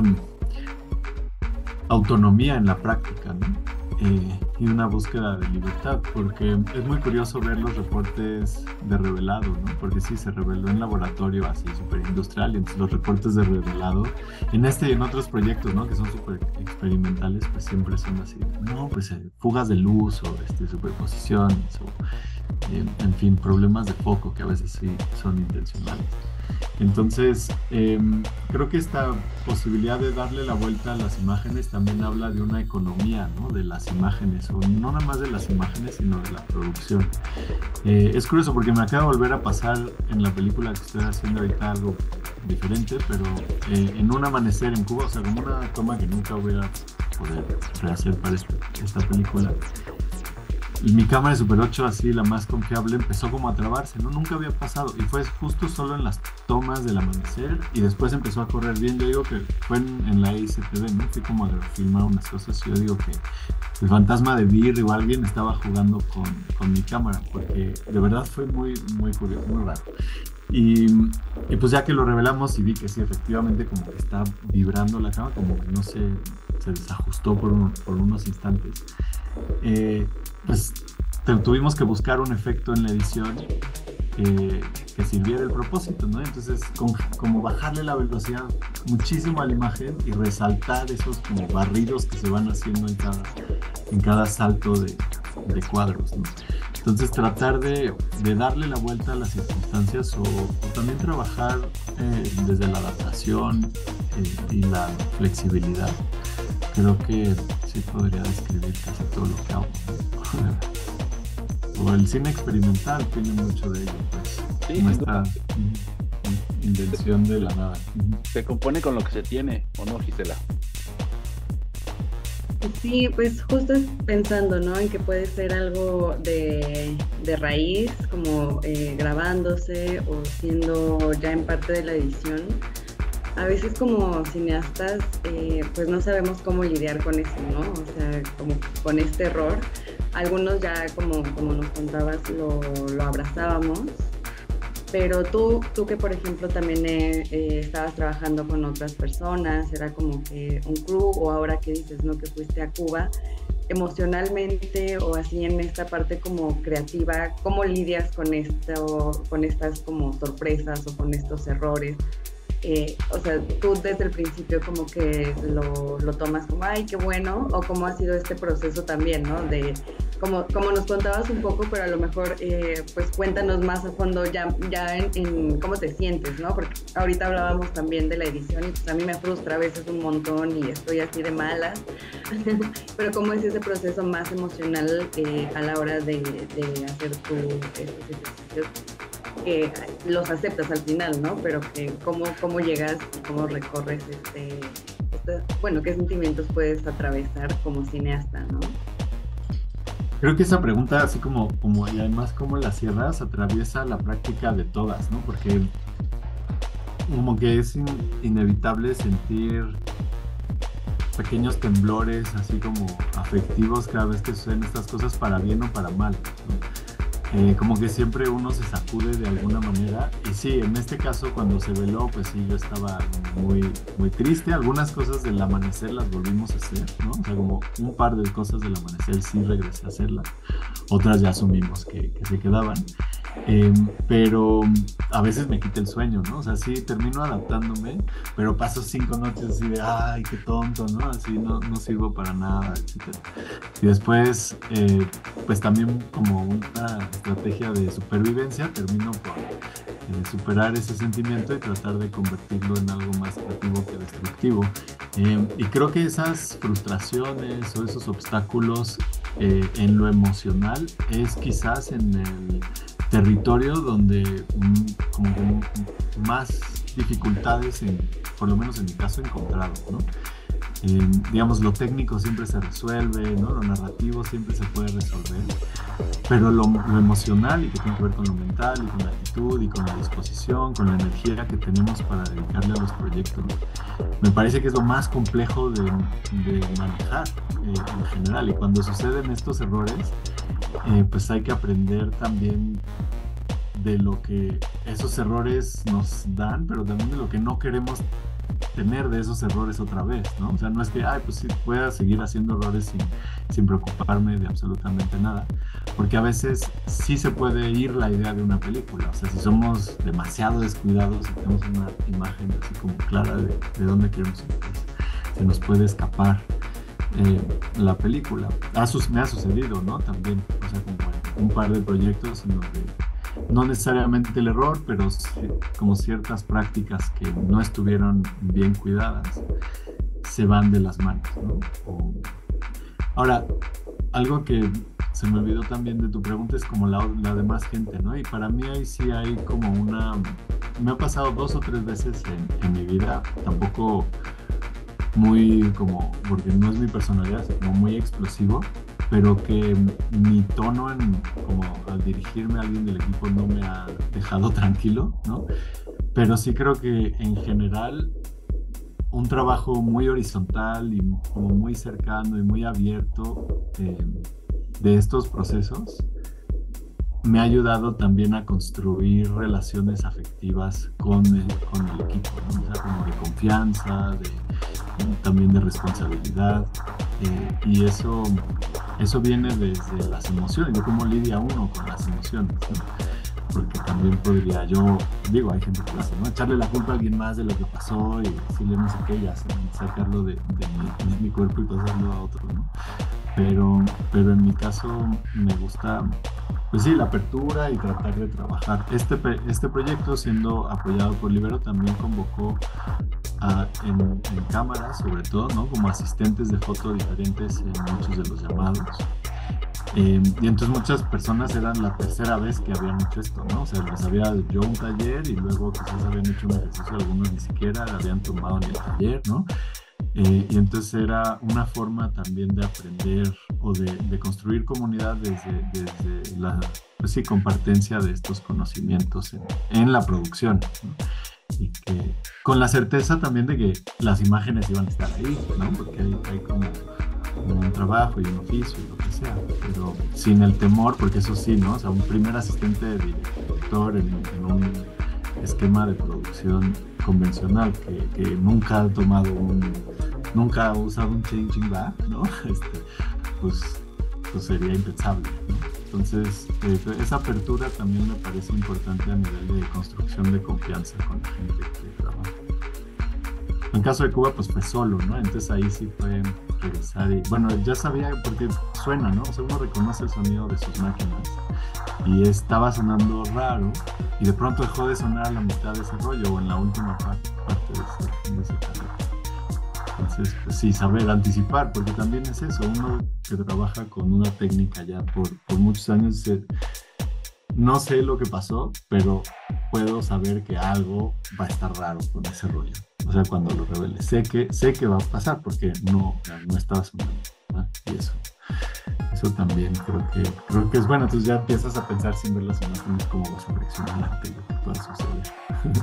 autonomía en la práctica, ¿no? Y una búsqueda de libertad, porque es muy curioso ver los reportes de revelado, ¿no? Porque sí, se reveló en laboratorio así súper industrial, y entonces los reportes de revelado en este y en otros proyectos, ¿no? Que son súper experimentales, pues siempre son así, no, pues fugas de luz o superposiciones o en fin, problemas de foco que a veces sí son intencionales. Entonces, creo que esta posibilidad de darle la vuelta a las imágenes también habla de una economía, ¿no? De las imágenes, o no nada más de las imágenes, sino de la producción. Es curioso porque me acaba de volver a pasar en la película que estoy haciendo ahorita algo diferente, pero en un amanecer en Cuba, o sea, como una toma que nunca voy a poder rehacer para esta película. Mi cámara de Super 8, así la más confiable, empezó como a trabarse, ¿no? Nunca había pasado, y fue justo solo en las tomas del amanecer, y después empezó a correr bien. Yo digo que fue en la ICTV, ¿no? Fui como a filmar unas cosas, y yo digo que el fantasma de Birri o alguien estaba jugando con mi cámara, porque de verdad fue muy, muy curioso, muy raro. Y pues ya que lo revelamos y vi que sí, efectivamente como que está vibrando la cámara, como que no se desajustó por unos instantes. Pues tuvimos que buscar un efecto en la edición que sirviera el propósito, ¿no? Entonces, como bajarle la velocidad muchísimo a la imagen y resaltar esos como barridos que se van haciendo en cada salto de cuadros, ¿no? Entonces, tratar de darle la vuelta a las circunstancias o también trabajar desde la adaptación y la flexibilidad. Creo que sí podría describir casi todo lo que hago, ¿no? O el cine experimental tiene mucho de ello, pues. Sí, como esta invención de la nada. Se compone con lo que se tiene, ¿o no, Gisela? Sí, pues justo pensando, ¿no? En que puede ser algo de raíz, como grabándose o siendo ya en parte de la edición. A veces como cineastas, pues no sabemos cómo lidiar con eso, ¿no? O sea, como con este error. Algunos ya, como nos contabas, lo abrazábamos. Pero tú que por ejemplo también estabas trabajando con otras personas, era como que un crew, o ahora que dices, ¿no? Que fuiste a Cuba, emocionalmente o así en esta parte como creativa, ¿cómo lidias con estas como sorpresas o con estos errores? O sea, tú desde el principio como que lo tomas como, ay, qué bueno, o cómo ha sido este proceso también, ¿no? De como nos contabas un poco, pero a lo mejor pues cuéntanos más a fondo ya en cómo te sientes, ¿no? Porque ahorita hablábamos también de la edición y pues a mí me frustra a veces un montón y estoy así de malas, pero cómo es ese proceso más emocional a la hora de hacer estos ejercicios, que los aceptas al final, ¿no? Pero que cómo llegas y cómo recorres bueno, qué sentimientos puedes atravesar como cineasta, ¿no? Creo que esa pregunta, así como y además cómo la cierras, atraviesa la práctica de todas, ¿no? Porque como que es inevitable sentir pequeños temblores, así como afectivos cada vez que suceden estas cosas, para bien o para mal, ¿no? Como que siempre uno se sacude de alguna manera, y sí, en este caso cuando se veló, pues sí, yo estaba muy, muy triste. Algunas cosas del amanecer las volvimos a hacer, ¿no? O sea, como un par de cosas del amanecer sí regresé a hacerlas, otras ya asumimos que se quedaban, pero a veces me quita el sueño, ¿no? O sea, sí, termino adaptándome, pero paso 5 noches así de, ay, qué tonto, ¿no? Así no sirvo para nada, etc. Y después, pues también como una estrategia de supervivencia, termino por superar ese sentimiento y tratar de convertirlo en algo más creativo que destructivo. Y creo que esas frustraciones o esos obstáculos en lo emocional es quizás en el territorio donde como más dificultades, por lo menos en mi caso, he encontrado, ¿no? digamos, lo técnico siempre se resuelve, ¿no? Lo narrativo siempre se puede resolver, pero lo emocional y que tiene que ver con lo mental y con la actitud y con la disposición, con la energía que tenemos para dedicarle a los proyectos, me parece que es lo más complejo de manejar en general. Y cuando suceden estos errores, pues hay que aprender también de lo que esos errores nos dan, pero también de lo que no queremos tener de esos errores otra vez, ¿no? O sea, no es que, pues sí, pueda seguir haciendo errores sin preocuparme de absolutamente nada, porque a veces sí se puede ir la idea de una película. O sea, si somos demasiado descuidados y tenemos una imagen así como clara de dónde queremos ir, pues se nos puede escapar la película. Me ha sucedido, ¿no? También, o sea, como un par de proyectos en donde no necesariamente el error, pero sí, como ciertas prácticas que no estuvieron bien cuidadas se van de las manos, ¿no? Ahora, algo que se me olvidó también de tu pregunta es como la de más gente, ¿no? Y para mí ahí sí hay como me ha pasado 2 o 3 veces en mi vida, tampoco muy como, porque no es mi personalidad, como muy explosivo, pero que mi tono como al dirigirme a alguien del equipo no me ha dejado tranquilo, ¿no? Pero sí creo que en general un trabajo muy horizontal y como muy cercano y muy abierto de estos procesos me ha ayudado también a construir relaciones afectivas con el equipo, ¿no? O sea, como de confianza, también de responsabilidad, y eso viene desde las emociones, de cómo lidia uno con las emociones, ¿no? Porque también podría hay gente que lo hace, ¿no? Echarle la culpa a alguien más de lo que pasó y decirle no sé qué, ya sacarlo de mi cuerpo y pasarlo a otro, ¿no? Pero en mi caso me gusta, pues sí, la apertura y tratar de trabajar. Este proyecto, siendo apoyado por Libero, también convocó en cámaras, sobre todo, ¿no? Como asistentes de foto diferentes en muchos de los llamados. Y entonces muchas personas eran la tercera vez que habían hecho esto, ¿no? O sea, les había yo un taller y luego quizás habían hecho un ejercicio, algunos ni siquiera habían tomado ni el taller, ¿no? Y entonces era una forma también de aprender o de construir comunidad desde la, pues sí, compartencia de estos conocimientos en la producción, ¿no? Y que con la certeza también de que las imágenes iban a estar ahí, ¿no? Porque hay como un trabajo y un oficio y lo que sea, pero sin el temor, porque eso sí, ¿no? O sea, un primer asistente de director en un esquema de producción convencional que nunca ha tomado nunca ha usado un changing bag, ¿no? Pues sería impensable, ¿no? Entonces, esa apertura también me parece importante a nivel de construcción de confianza con la gente que trabaja. En caso de Cuba, pues fue solo, ¿no? Entonces ahí sí fue regresar y, bueno, ya sabía porque suena, ¿no? O sea, uno reconoce el sonido de sus máquinas y estaba sonando raro y de pronto dejó de sonar a la mitad de ese rollo o en la última parte de ese carro. Entonces, pues sí, saber anticipar, porque también es eso, uno que trabaja con una técnica ya por muchos años, no sé lo que pasó, pero puedo saber que algo va a estar raro con ese rollo. O sea, cuando lo revele, sé que va a pasar porque no estaba sonando, ¿no? Y eso también creo que es bueno. Entonces ya empiezas a pensar sin ver las imágenes cómo vas a reaccionar ante lo que pueda suceder.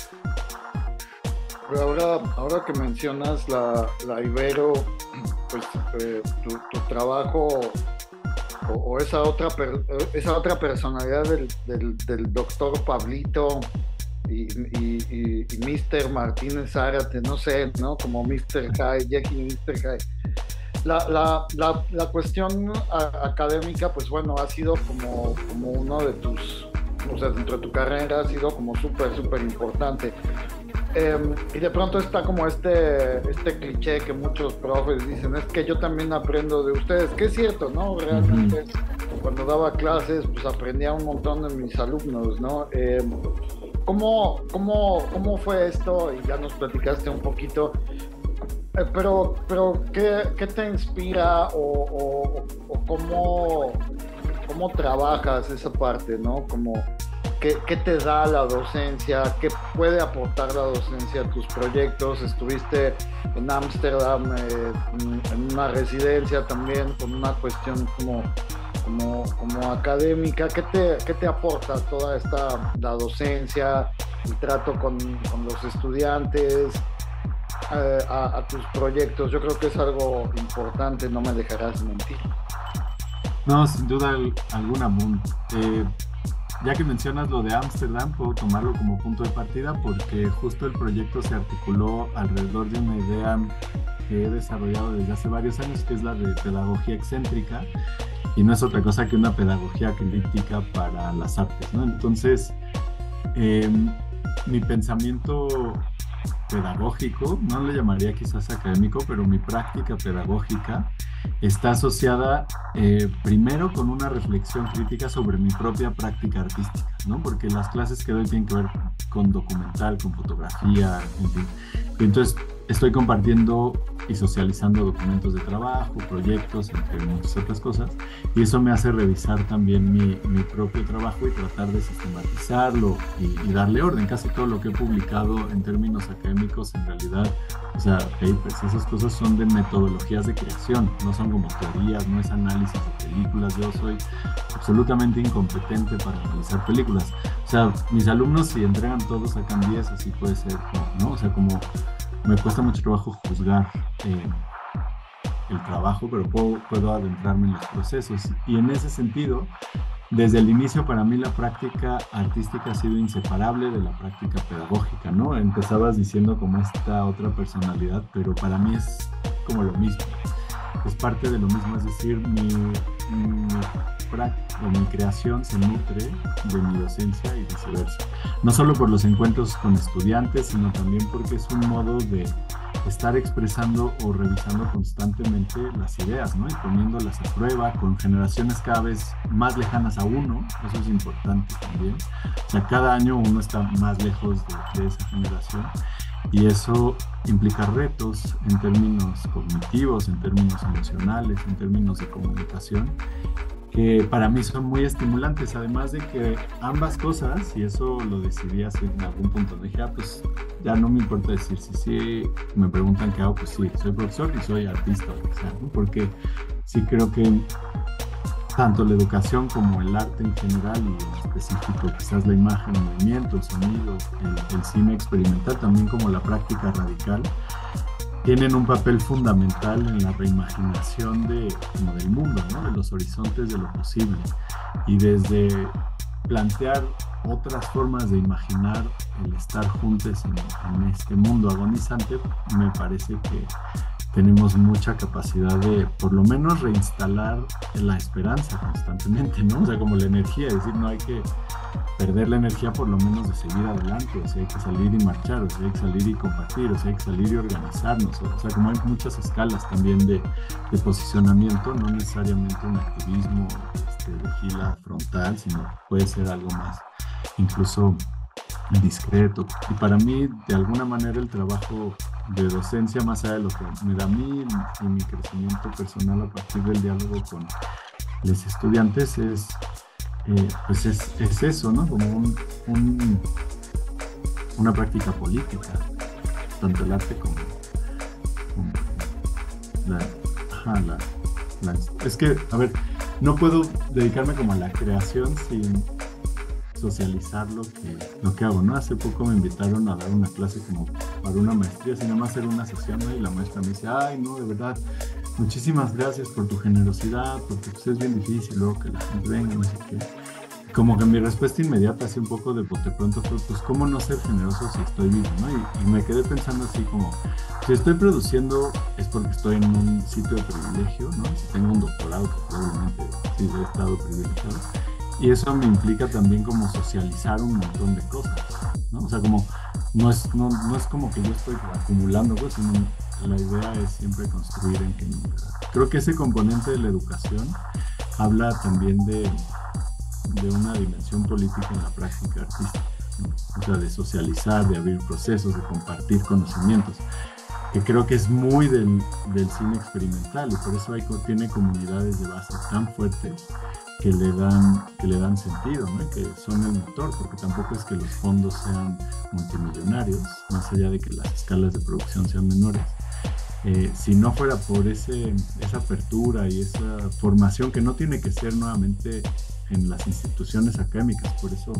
Pero ahora que mencionas la Ibero, pues tu trabajo o esa otra personalidad del doctor Pablito y Mr. Martínez Zárate, no sé, ¿no? Como Mr. Hyde, Jekyll y Mr. Hyde. La cuestión académica, pues bueno, ha sido como uno de tus, o sea, dentro de tu carrera ha sido como súper importante. Y de pronto está como este cliché que muchos profes dicen, es que yo también aprendo de ustedes, que es cierto, ¿no? Realmente cuando daba clases pues aprendía un montón de mis alumnos, ¿no? ¿Cómo fue esto? Y ya nos platicaste un poquito, pero ¿qué te inspira o cómo trabajas esa parte, ¿no? Como ¿qué te da la docencia? ¿Qué puede aportar la docencia a tus proyectos? Estuviste en Ámsterdam en una residencia también con una cuestión como académica. ¿Qué te aporta toda la docencia, el trato con los estudiantes, a tus proyectos? Yo creo que es algo importante, no me dejarás mentir. No, sin duda alguna, Moon. Ya que mencionas lo de Ámsterdam, puedo tomarlo como punto de partida porque justo el proyecto se articuló alrededor de una idea que he desarrollado desde hace varios años, que es la de pedagogía excéntrica, y no es otra cosa que una pedagogía crítica para las artes, ¿no? Entonces, mi pensamiento pedagógico, no le llamaría quizás académico, pero mi práctica pedagógica está asociada primero con una reflexión crítica sobre mi propia práctica artística, ¿no? Porque las clases que doy tienen que ver con documental, con fotografía, en fin. Y entonces estoy compartiendo y socializando documentos de trabajo, proyectos, entre muchas otras cosas, y eso me hace revisar también mi propio trabajo y tratar de sistematizarlo y darle orden. Casi todo lo que he publicado en términos académicos, en realidad, o sea, papers, esas cosas son de metodologías de creación, no son como teorías, no es análisis de películas. Yo soy absolutamente incompetente para analizar películas. O sea, mis alumnos, si entregan todos, sacan 10, así puede ser, ¿no? O sea, como me cuesta mucho trabajo juzgar el trabajo, pero puedo adentrarme en los procesos. Y en ese sentido, desde el inicio, para mí la práctica artística ha sido inseparable de la práctica pedagógica, ¿no? Empezabas diciendo como esta otra personalidad, pero para mí es como lo mismo. Es parte de lo mismo, es decir, mi creación se nutre de mi docencia y viceversa. No solo por los encuentros con estudiantes, sino también porque es un modo de estar expresando o revisando constantemente las ideas, ¿no? Y poniéndolas a prueba con generaciones cada vez más lejanas a uno. Eso es importante también. O sea, cada año uno está más lejos de esa generación, y eso implica retos en términos cognitivos, en términos emocionales, en términos de comunicación, que para mí son muy estimulantes, además de que ambas cosas, y eso lo decidí hace en algún punto, dije, pues ya no me importa decir sí, me preguntan qué hago, pues sí, soy profesor y soy artista, o sea, ¿no? Porque sí creo que tanto la educación como el arte en general, y en específico quizás la imagen, el movimiento, el sonido, el cine experimental, también como la práctica radical, tienen un papel fundamental en la reimaginación del mundo, ¿no? De los horizontes de lo posible. Y desde plantear otras formas de imaginar el estar juntos en este mundo agonizante, me parece que tenemos mucha capacidad de, por lo menos, reinstalar la esperanza constantemente, ¿no? O sea, como la energía, es decir, no hay que perder la energía, por lo menos, de seguir adelante. O sea, hay que salir y marchar, o sea, hay que salir y compartir, o sea, hay que salir y organizarnos. O sea, como hay muchas escalas también de posicionamiento, no necesariamente un activismo de gila frontal, sino puede ser algo más, incluso discreto. Y para mí, de alguna manera, el trabajo de docencia, más allá de lo que me da a mí y mi crecimiento personal a partir del diálogo con los estudiantes, es eso, ¿no? Como una práctica política, tanto el arte como es que, a ver, no puedo dedicarme como a la creación sin socializar lo que hago, ¿no? Hace poco me invitaron a dar una clase como para una maestría, sin nada más hacer una sesión, ¿no? Y la maestra me dice, ay, no, de verdad, muchísimas gracias por tu generosidad, porque pues, es bien difícil luego que la gente venga, no sé qué. Como que mi respuesta inmediata, así un poco de pronto fue, pues, ¿cómo no ser generoso si estoy vivo, ¿no? Y me quedé pensando así como, si estoy produciendo es porque estoy en un sitio de privilegio, ¿no? Si tengo un doctorado, que probablemente sí he estado privilegiado. Y eso me implica también como socializar un montón de cosas, ¿no? O sea, como no es como que yo estoy acumulando cosas, sino la idea es siempre construir en general. Creo que ese componente de la educación habla también de una dimensión política en la práctica artística, ¿no? O sea, de socializar, de abrir procesos, de compartir conocimientos, que creo que es muy del cine experimental, y por eso tiene comunidades de base tan fuertes que le dan sentido, ¿no? Y que son el motor, porque tampoco es que los fondos sean multimillonarios, más allá de que las escalas de producción sean menores. Si no fuera por esa apertura y esa formación que no tiene que ser nuevamente en las instituciones académicas, por eso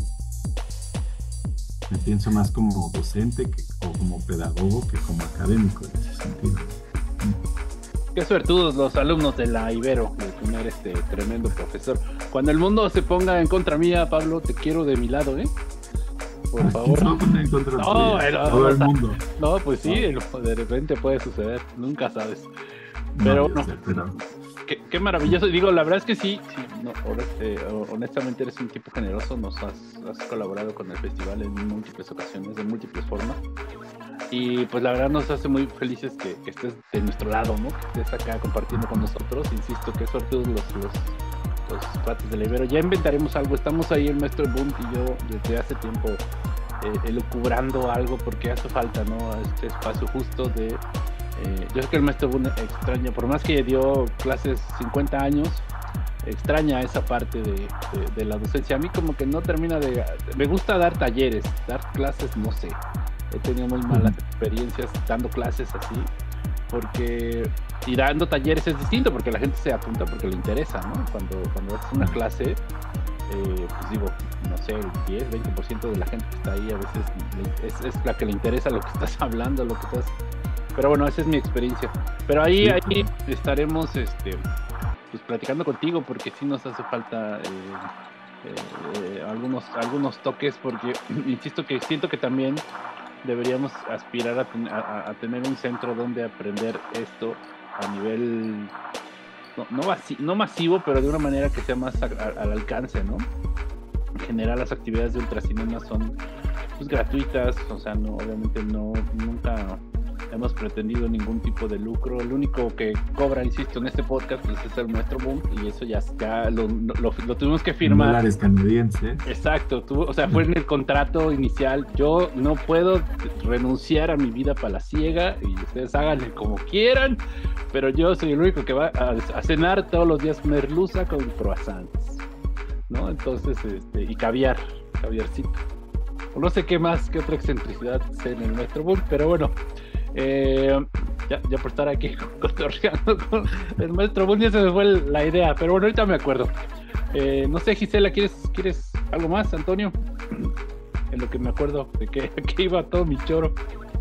me pienso más como docente o como pedagogo que como académico en ese sentido. Qué suertudos los alumnos de la Ibero de tener este tremendo profesor. Cuando el mundo se ponga en contra mía, Pablo, te quiero de mi lado, por favor. ¿Quién se va a poner en contra tuya? Todo el mundo. No, pues sí, de repente puede suceder, nunca sabes. Pero no, pero... Qué maravilloso. Digo, la verdad es que sí, honestamente eres un tipo generoso. Nos has colaborado con el festival en múltiples ocasiones, de múltiples formas. Y pues la verdad nos hace muy felices que estés de nuestro lado, ¿no? Que estés acá compartiendo con nosotros. Insisto, que suertudos los cuates de la Ibero. Ya inventaremos algo. Estamos ahí el maestro Bunt y yo desde hace tiempo elucubrando algo, porque hace falta, ¿no? Este espacio justo de... yo sé que el maestro Bunt extraña, por más que dio clases 50 años, extraña esa parte de la docencia. A mí como que no termina de... Me gusta dar talleres, dar clases, no sé. He tenido muy malas experiencias dando clases así, porque... Y dando talleres es distinto, porque la gente se apunta porque le interesa, ¿no? Cuando haces una clase, pues digo, no sé, el 10, 20% de la gente que está ahí a veces es la que le interesa lo que estás hablando, lo que estás... Pero bueno, esa es mi experiencia. Pero ahí estaremos pues platicando contigo, porque sí nos hace falta algunos toques, porque insisto que siento que también deberíamos aspirar a tener un centro donde aprender esto a nivel no masivo, pero de una manera que sea más al alcance, ¿no? En general las actividades de Ultracinema son pues gratuitas, o sea, obviamente nunca hemos pretendido ningún tipo de lucro. El único que cobra, insisto, en este podcast pues, es el maestro Boom, y eso ya lo tuvimos que firmar. Dólares canadienses. Exacto, fue en el contrato inicial. Yo no puedo renunciar a mi vida palaciega, y ustedes háganle como quieran, pero yo soy el único que va a cenar todos los días merluza con croissants, ¿no? Entonces, y caviarcito. No sé qué otra excentricidad sé en el maestro Boom, pero bueno. Ya por estar aquí cotorreando con el maestro Bull, ya se me fue la idea, pero bueno, ahorita me acuerdo. No sé, Gisela, ¿quieres algo más, Antonio? En lo que me acuerdo de que iba todo mi choro.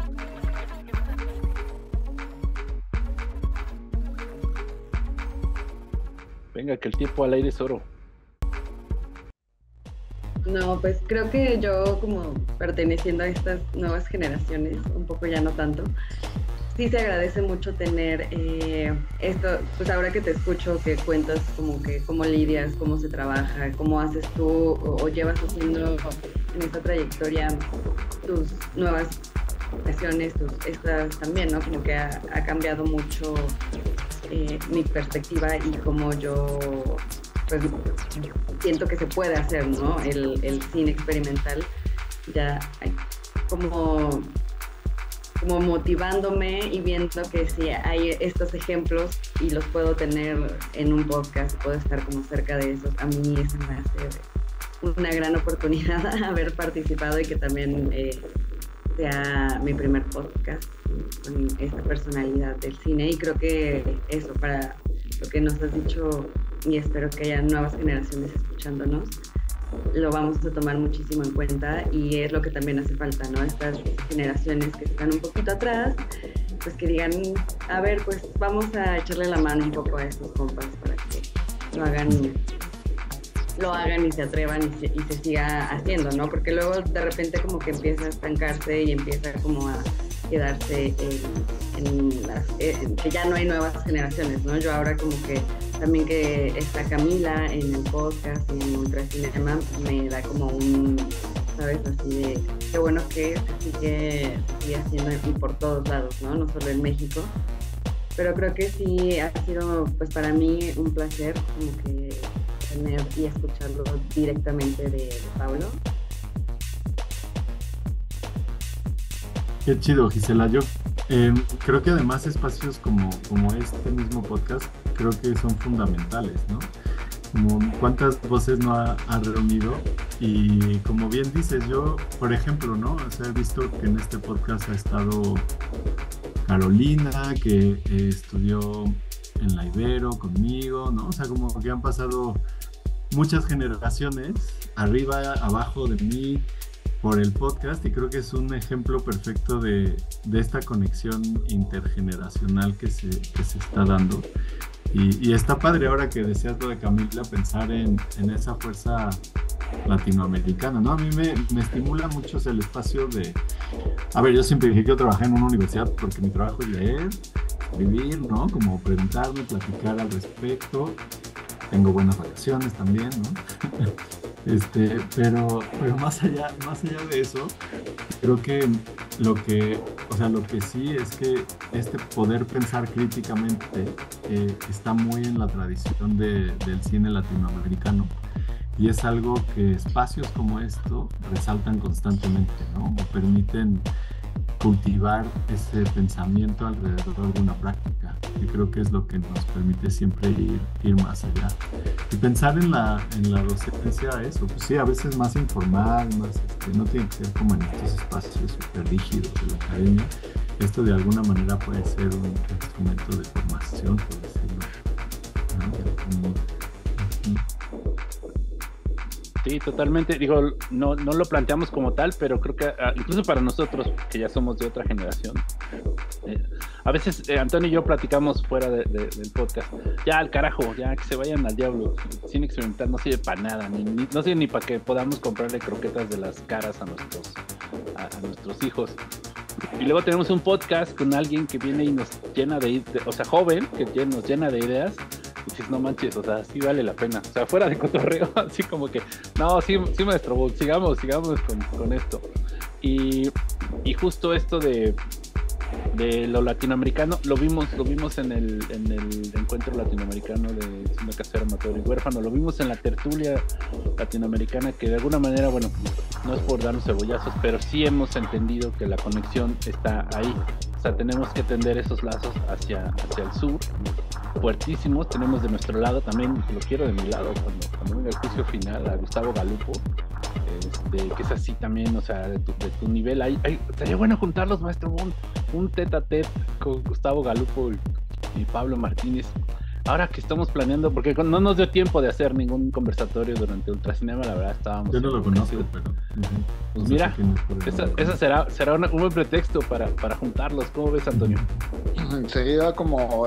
Venga, que el tiempo al aire es oro. No, pues creo que yo, como perteneciendo a estas nuevas generaciones, un poco ya no tanto, sí se agradece mucho tener esto, pues ahora que te escucho que cuentas como que cómo lidias, cómo se trabaja, cómo haces tú o llevas haciendo en esta trayectoria tus nuevas creaciones, estas también, ¿no? Como que ha cambiado mucho mi perspectiva y cómo yo... pues siento que se puede hacer, ¿no? El cine experimental ya como motivándome y viendo que si hay estos ejemplos y los puedo tener en un podcast, puedo estar como cerca de esos, a mí eso me hace una gran oportunidad haber participado y que también sea mi primer podcast con esta personalidad del cine, y creo que eso, para lo que nos has dicho, y espero que haya nuevas generaciones escuchándonos, lo vamos a tomar muchísimo en cuenta, y es lo que también hace falta, ¿no? Estas generaciones que están un poquito atrás, pues que digan, a ver, pues vamos a echarle la mano un poco a estos compas para que lo hagan y se atrevan y se siga haciendo, ¿no? Porque luego de repente como que empieza a estancarse y empieza como a quedarse que ya no hay nuevas generaciones, ¿no? Yo ahora como que también que está Camila en el podcast y en Ultracinema me da como un, ¿sabes? Así de qué bueno que se sigue haciendo y por todos lados, ¿no? No solo en México. Pero creo que sí ha sido, pues para mí, un placer como que tener y escucharlo directamente de Pablo. Qué chido, Gisela. Yo creo que además espacios como este mismo podcast creo que son fundamentales, ¿no? como cuántas voces no ha reunido. Y como bien dices, yo, por ejemplo, ¿no? O sea, he visto que en este podcast ha estado Carolina, que estudió en la Ibero conmigo, ¿no? O sea, como que han pasado muchas generaciones arriba, abajo de mí por el podcast, y creo que es un ejemplo perfecto de esta conexión intergeneracional que se está dando. Y está padre ahora que decías lo de Camila, pensar en esa fuerza latinoamericana, ¿no? A mí me estimula mucho el espacio de... A ver, yo siempre dije que yo trabajé en una universidad porque mi trabajo es leer, vivir, ¿no? Como preguntarme, platicar al respecto. Tengo buenas vacaciones también, ¿no? Pero más allá de eso, creo que lo que sí es que este poder pensar críticamente está muy en la tradición del cine latinoamericano, y es algo que espacios como esto resaltan constantemente, ¿no? O permiten cultivar ese pensamiento alrededor de una práctica, y creo que es lo que nos permite siempre ir más allá y pensar en la docencia, eso, pues sí, a veces más informal, más no tiene que ser como en estos espacios súper rígidos de la academia. Esto de alguna manera puede ser un instrumento de formación, por decirlo, ¿no? Sí, totalmente. Digo, no lo planteamos como tal, pero creo que incluso para nosotros, que ya somos de otra generación, a veces Antonio y yo platicamos fuera del podcast. Ya al carajo, ya que se vayan al diablo. Cine experimental no sirve para nada, no sirve ni para que podamos comprarle croquetas de las caras a nuestros hijos. Y luego tenemos un podcast con alguien que viene y nos llena o sea, joven, que nos llena de ideas. Y dices, no manches, o sea, sí vale la pena. O sea, fuera de cotorreo, así como que, no, sí maestro, sigamos con esto. Y justo esto de lo latinoamericano, lo vimos en el encuentro latinoamericano de cine casero, amateur y huérfano, lo vimos en la tertulia latinoamericana, que de alguna manera, bueno, no es por darnos cebollazos, pero sí hemos entendido que la conexión está ahí. O sea, tenemos que tender esos lazos hacia el sur, fuertísimos. Tenemos de nuestro lado también, lo quiero de mi lado, cuando venga el juicio final, a Gustavo Galupo, que es así también, o sea, de tu nivel. Estaría bueno juntarlos, maestro, un tete a tete con Gustavo Galupo y Pablo Martínez. Ahora que estamos planeando, porque no nos dio tiempo de hacer ningún conversatorio durante Ultracinema, la verdad estábamos... Yo no lo conozco, pero... Pues mira, esa será un buen pretexto para juntarlos. ¿Cómo ves, Antonio? Sería como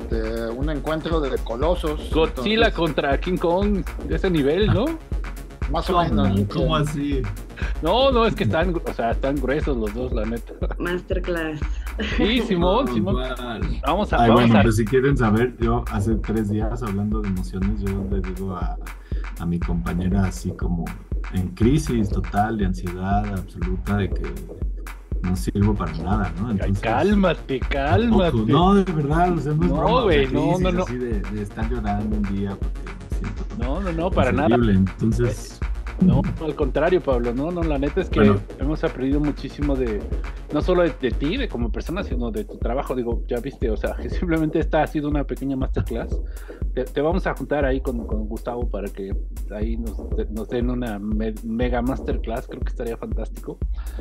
un encuentro de colosos. Godzilla contra King Kong, de ese nivel, ¿no? Más o menos. ¿Cómo así? No, es que están gruesos los dos, la neta. Masterclass. Sí, Simón. Vamos a bueno, a... pero si quieren saber, yo hace 3 días, hablando de emociones, yo le digo a mi compañera así como en crisis total de ansiedad absoluta, de que no sirvo para nada, ¿no? Entonces, cálmate. No, de verdad, o sea, no es broma, güey, no. Así de estar llorando un día porque me siento no, para nada. Entonces... No, al contrario, Pablo, no, la neta es que hemos aprendido muchísimo no solo de ti, de como persona, sino de tu trabajo. Digo, ya viste, o sea, que simplemente esta ha sido una pequeña masterclass. Te vamos a juntar ahí con Gustavo para que ahí nos den una mega masterclass, creo que estaría fantástico.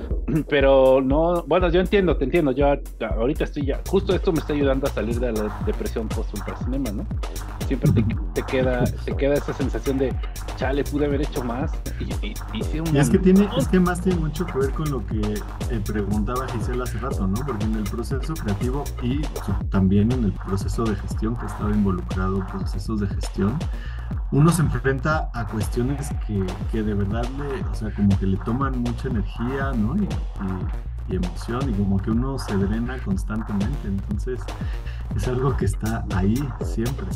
Pero no, bueno, yo te entiendo, yo ahorita justo esto me está ayudando a salir de la depresión post-ultracinema, ¿no? Siempre te queda esa sensación de, chale, pude haber hecho más. Y es que más tiene mucho que ver con lo que preguntaba Gisela hace rato, ¿no? Porque en el proceso creativo y también en el proceso de gestión, que he estado involucrado, procesos de gestión, uno se enfrenta a cuestiones que de verdad como que le toman mucha energía, ¿no? Y emoción, y como que uno se drena constantemente. Entonces es algo que está ahí siempre.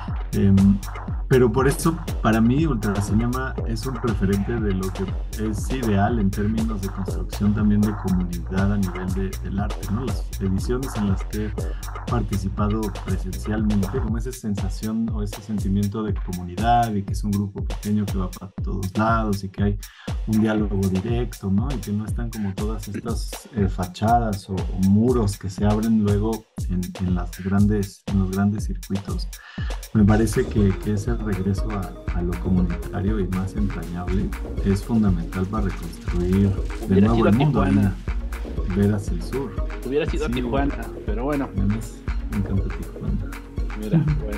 Pero por eso, para mí, Ultracinema es un referente de lo que es ideal en términos de construcción también de comunidad a nivel del arte, ¿no? Las ediciones en las que he participado presencialmente, como esa sensación o ese sentimiento de comunidad, y que es un grupo pequeño que va para todos lados y que hay un diálogo directo, ¿no? Y que no están como todas estas fachadas o muros que se abren luego en los grandes circuitos. Me parece que ese regreso a lo comunitario y más entrañable es fundamental para reconstruir de Hubiera nuevo sido el a mundo Tijuana. y ver hacia el sur. Hubiera sido a Sí, Tijuana, pero bueno. Además, me encanta Tijuana. Mira, bueno.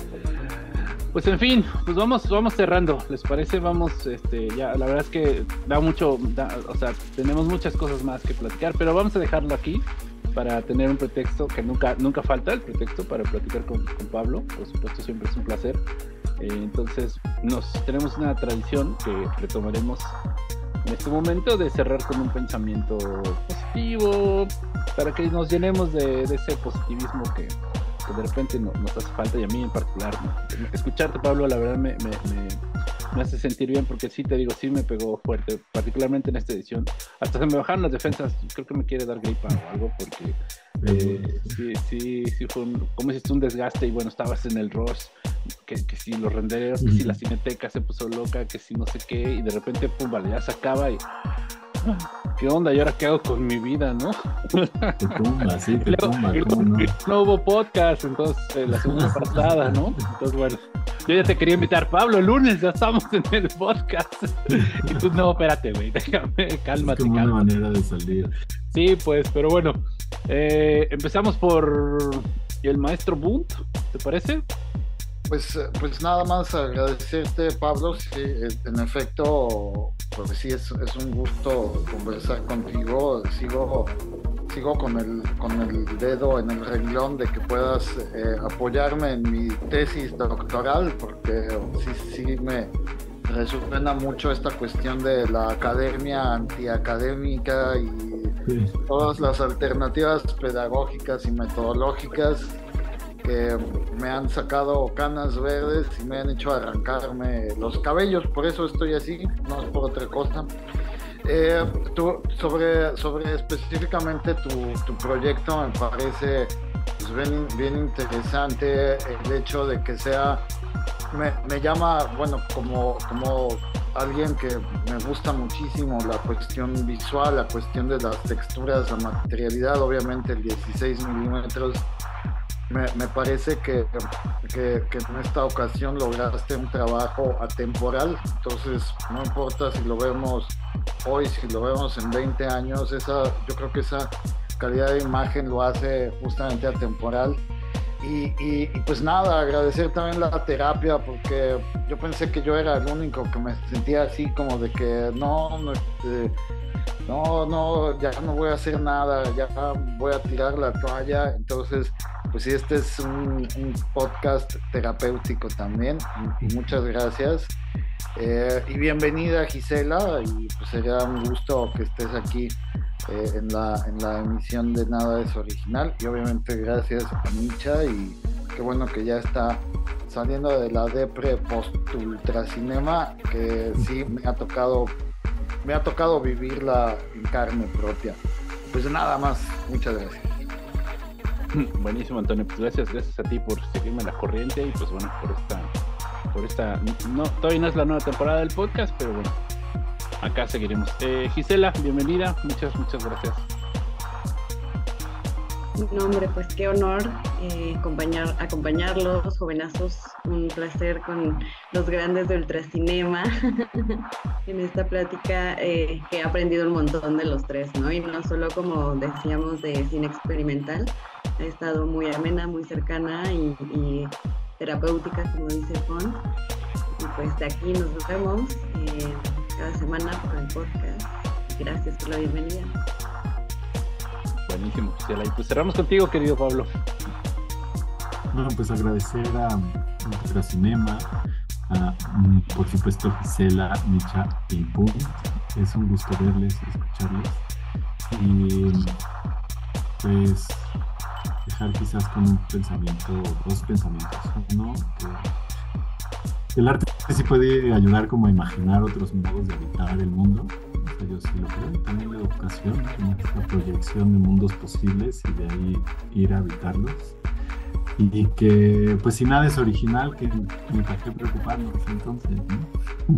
Pues en fin, pues vamos cerrando, ¿les parece? Vamos, ya, la verdad es que o sea, tenemos muchas cosas más que platicar, pero vamos a dejarlo aquí para tener un pretexto que nunca falta, el pretexto para platicar con Pablo. Por supuesto, siempre es un placer. Entonces, tenemos una tradición que retomaremos en este momento de cerrar con un pensamiento positivo, para que nos llenemos de ese positivismo que de repente nos hace falta, y a mí en particular, ¿no? Escucharte, Pablo, la verdad me hace sentir bien, porque sí, te digo, sí me pegó fuerte, particularmente en esta edición. Hasta se me bajaron las defensas, creo que me quiere dar gripa o algo, porque sí fue como dices, un desgaste. Y bueno, estabas en el rush, que si los renderos, que si la cineteca se puso loca, que si no sé qué, y de repente, pum, vale, ya se acaba y... ¿Qué onda? ¿Y ahora qué hago con mi vida, no? Te tumba, sí, te tumba, ¿cómo no? No hubo podcast, entonces, la semana pasada, ¿no? Entonces, bueno, yo ya te quería invitar, Pablo, el lunes ya estamos en el podcast. Y tú, no, espérate, güey, déjame, cálmate. Es como una manera de salir. Sí, pues, pero bueno, empezamos por el maestro Bunt, ¿te parece? Pues nada más agradecerte, Pablo. Sí, en efecto, pues sí, es un gusto conversar contigo. Sigo con el dedo en el renglón de que puedas apoyarme en mi tesis doctoral, porque sí me resuena mucho esta cuestión de la academia antiacadémica y todas las alternativas pedagógicas y metodológicas que me han sacado canas verdes y me han hecho arrancarme los cabellos. Por eso estoy así, no es por otra cosa. Sobre específicamente tu proyecto, me parece pues, bien interesante el hecho de que sea, me llama, bueno, como alguien que me gusta muchísimo la cuestión visual, la cuestión de las texturas, la materialidad, obviamente el 16 milímetros. Me parece que en esta ocasión lograste un trabajo atemporal. Entonces no importa si lo vemos hoy, si lo vemos en 20 años, yo creo que esa calidad de imagen lo hace justamente atemporal. Y pues nada, agradecer también la terapia, porque yo pensé que yo era el único que me sentía así como de que no, ya no voy a hacer nada, ya voy a tirar la toalla. Entonces, pues sí, este es un podcast terapéutico también, y muchas gracias. Y bienvenida, Gisela, y pues sería un gusto que estés aquí en la emisión de Nada es Original. Y obviamente gracias a Micha, y qué bueno que ya está saliendo de la depre post-ultracinema, que sí me ha tocado vivirla en carne propia. Pues nada más, muchas gracias. Buenísimo, Antonio, pues gracias a ti por seguirme la corriente, y pues bueno, por esta no, todavía no es la nueva temporada del podcast, pero bueno, acá seguiremos. Gisela, bienvenida, muchas gracias. No, hombre, pues qué honor acompañarlos, jovenazos, un placer con los grandes de Ultracinema en esta plática que he aprendido un montón de los tres, ¿no? Y no solo, como decíamos, de cine experimental, ha estado muy amena, muy cercana y terapéutica, como dice Juan. Y pues de aquí nos vemos cada semana por el podcast. Gracias por la bienvenida. Buenísimo, Gisela. Y pues cerramos contigo, querido Pablo. Bueno, pues agradecer a Ultracinema, por supuesto Gisela, Micha y Bunt. Es un gusto verles y escucharles. Y pues dejar quizás con dos pensamientos. Uno, que el arte sí puede ayudar como a imaginar otros modos de habitar el mundo. Yo sí lo creo. Y también la educación, ¿no? La proyección de mundos posibles y de ahí ir a habitarlos. Y que, pues, si nada es original, que ni para qué preocuparnos, entonces, ¿no?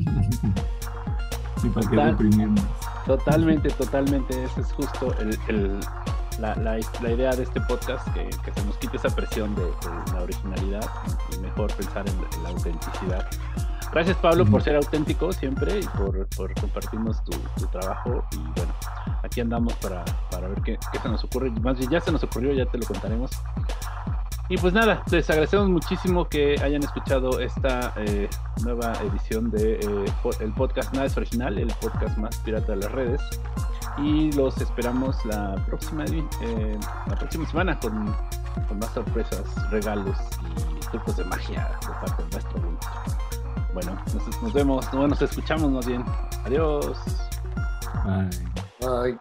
Ni para qué deprimirnos. Totalmente. Ese es justo la idea de este podcast, que se nos quite esa presión de la originalidad y mejor pensar en la autenticidad. Gracias, Pablo, por ser auténtico siempre y por compartirnos tu trabajo. Y bueno, aquí andamos para ver qué se nos ocurre. Más bien ya se nos ocurrió, ya te lo contaremos. Y pues nada, les agradecemos muchísimo que hayan escuchado esta nueva edición de el podcast Nada es Original, el podcast más pirata de las redes. Y los esperamos la próxima semana con más sorpresas, regalos y trucos de magia de parte de nuestro mundo. Bueno, nos vemos, nos escuchamos más bien. Adiós. Bye. Bye.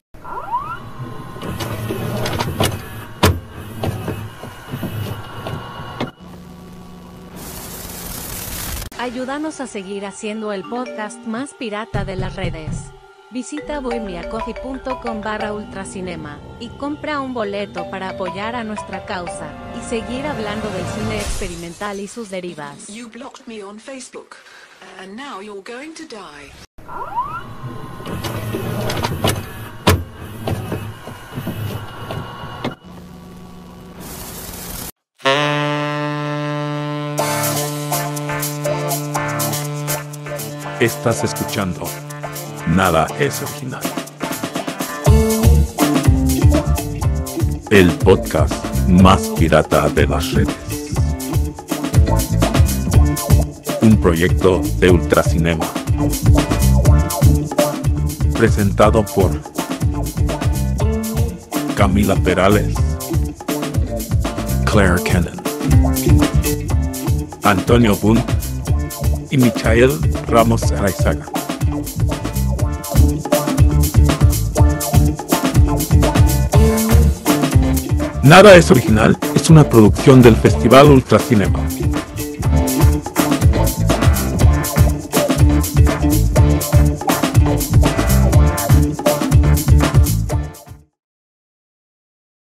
Ayúdanos a seguir haciendo el podcast más pirata de las redes. Visita bohemiacoffee.com/ultracinema y compra un boleto para apoyar a nuestra causa y seguir hablando del cine experimental y sus derivas. You blocked me on Facebook, and now you're going to die. Estás escuchando Nada es Original, el podcast más pirata de las redes. Un proyecto de Ultracinema. Presentado por Camila Perales, Claire Cannon, Antonio Bunt y Michael Ramos Araizaga. Nada es Original es una producción del Festival Ultracinema.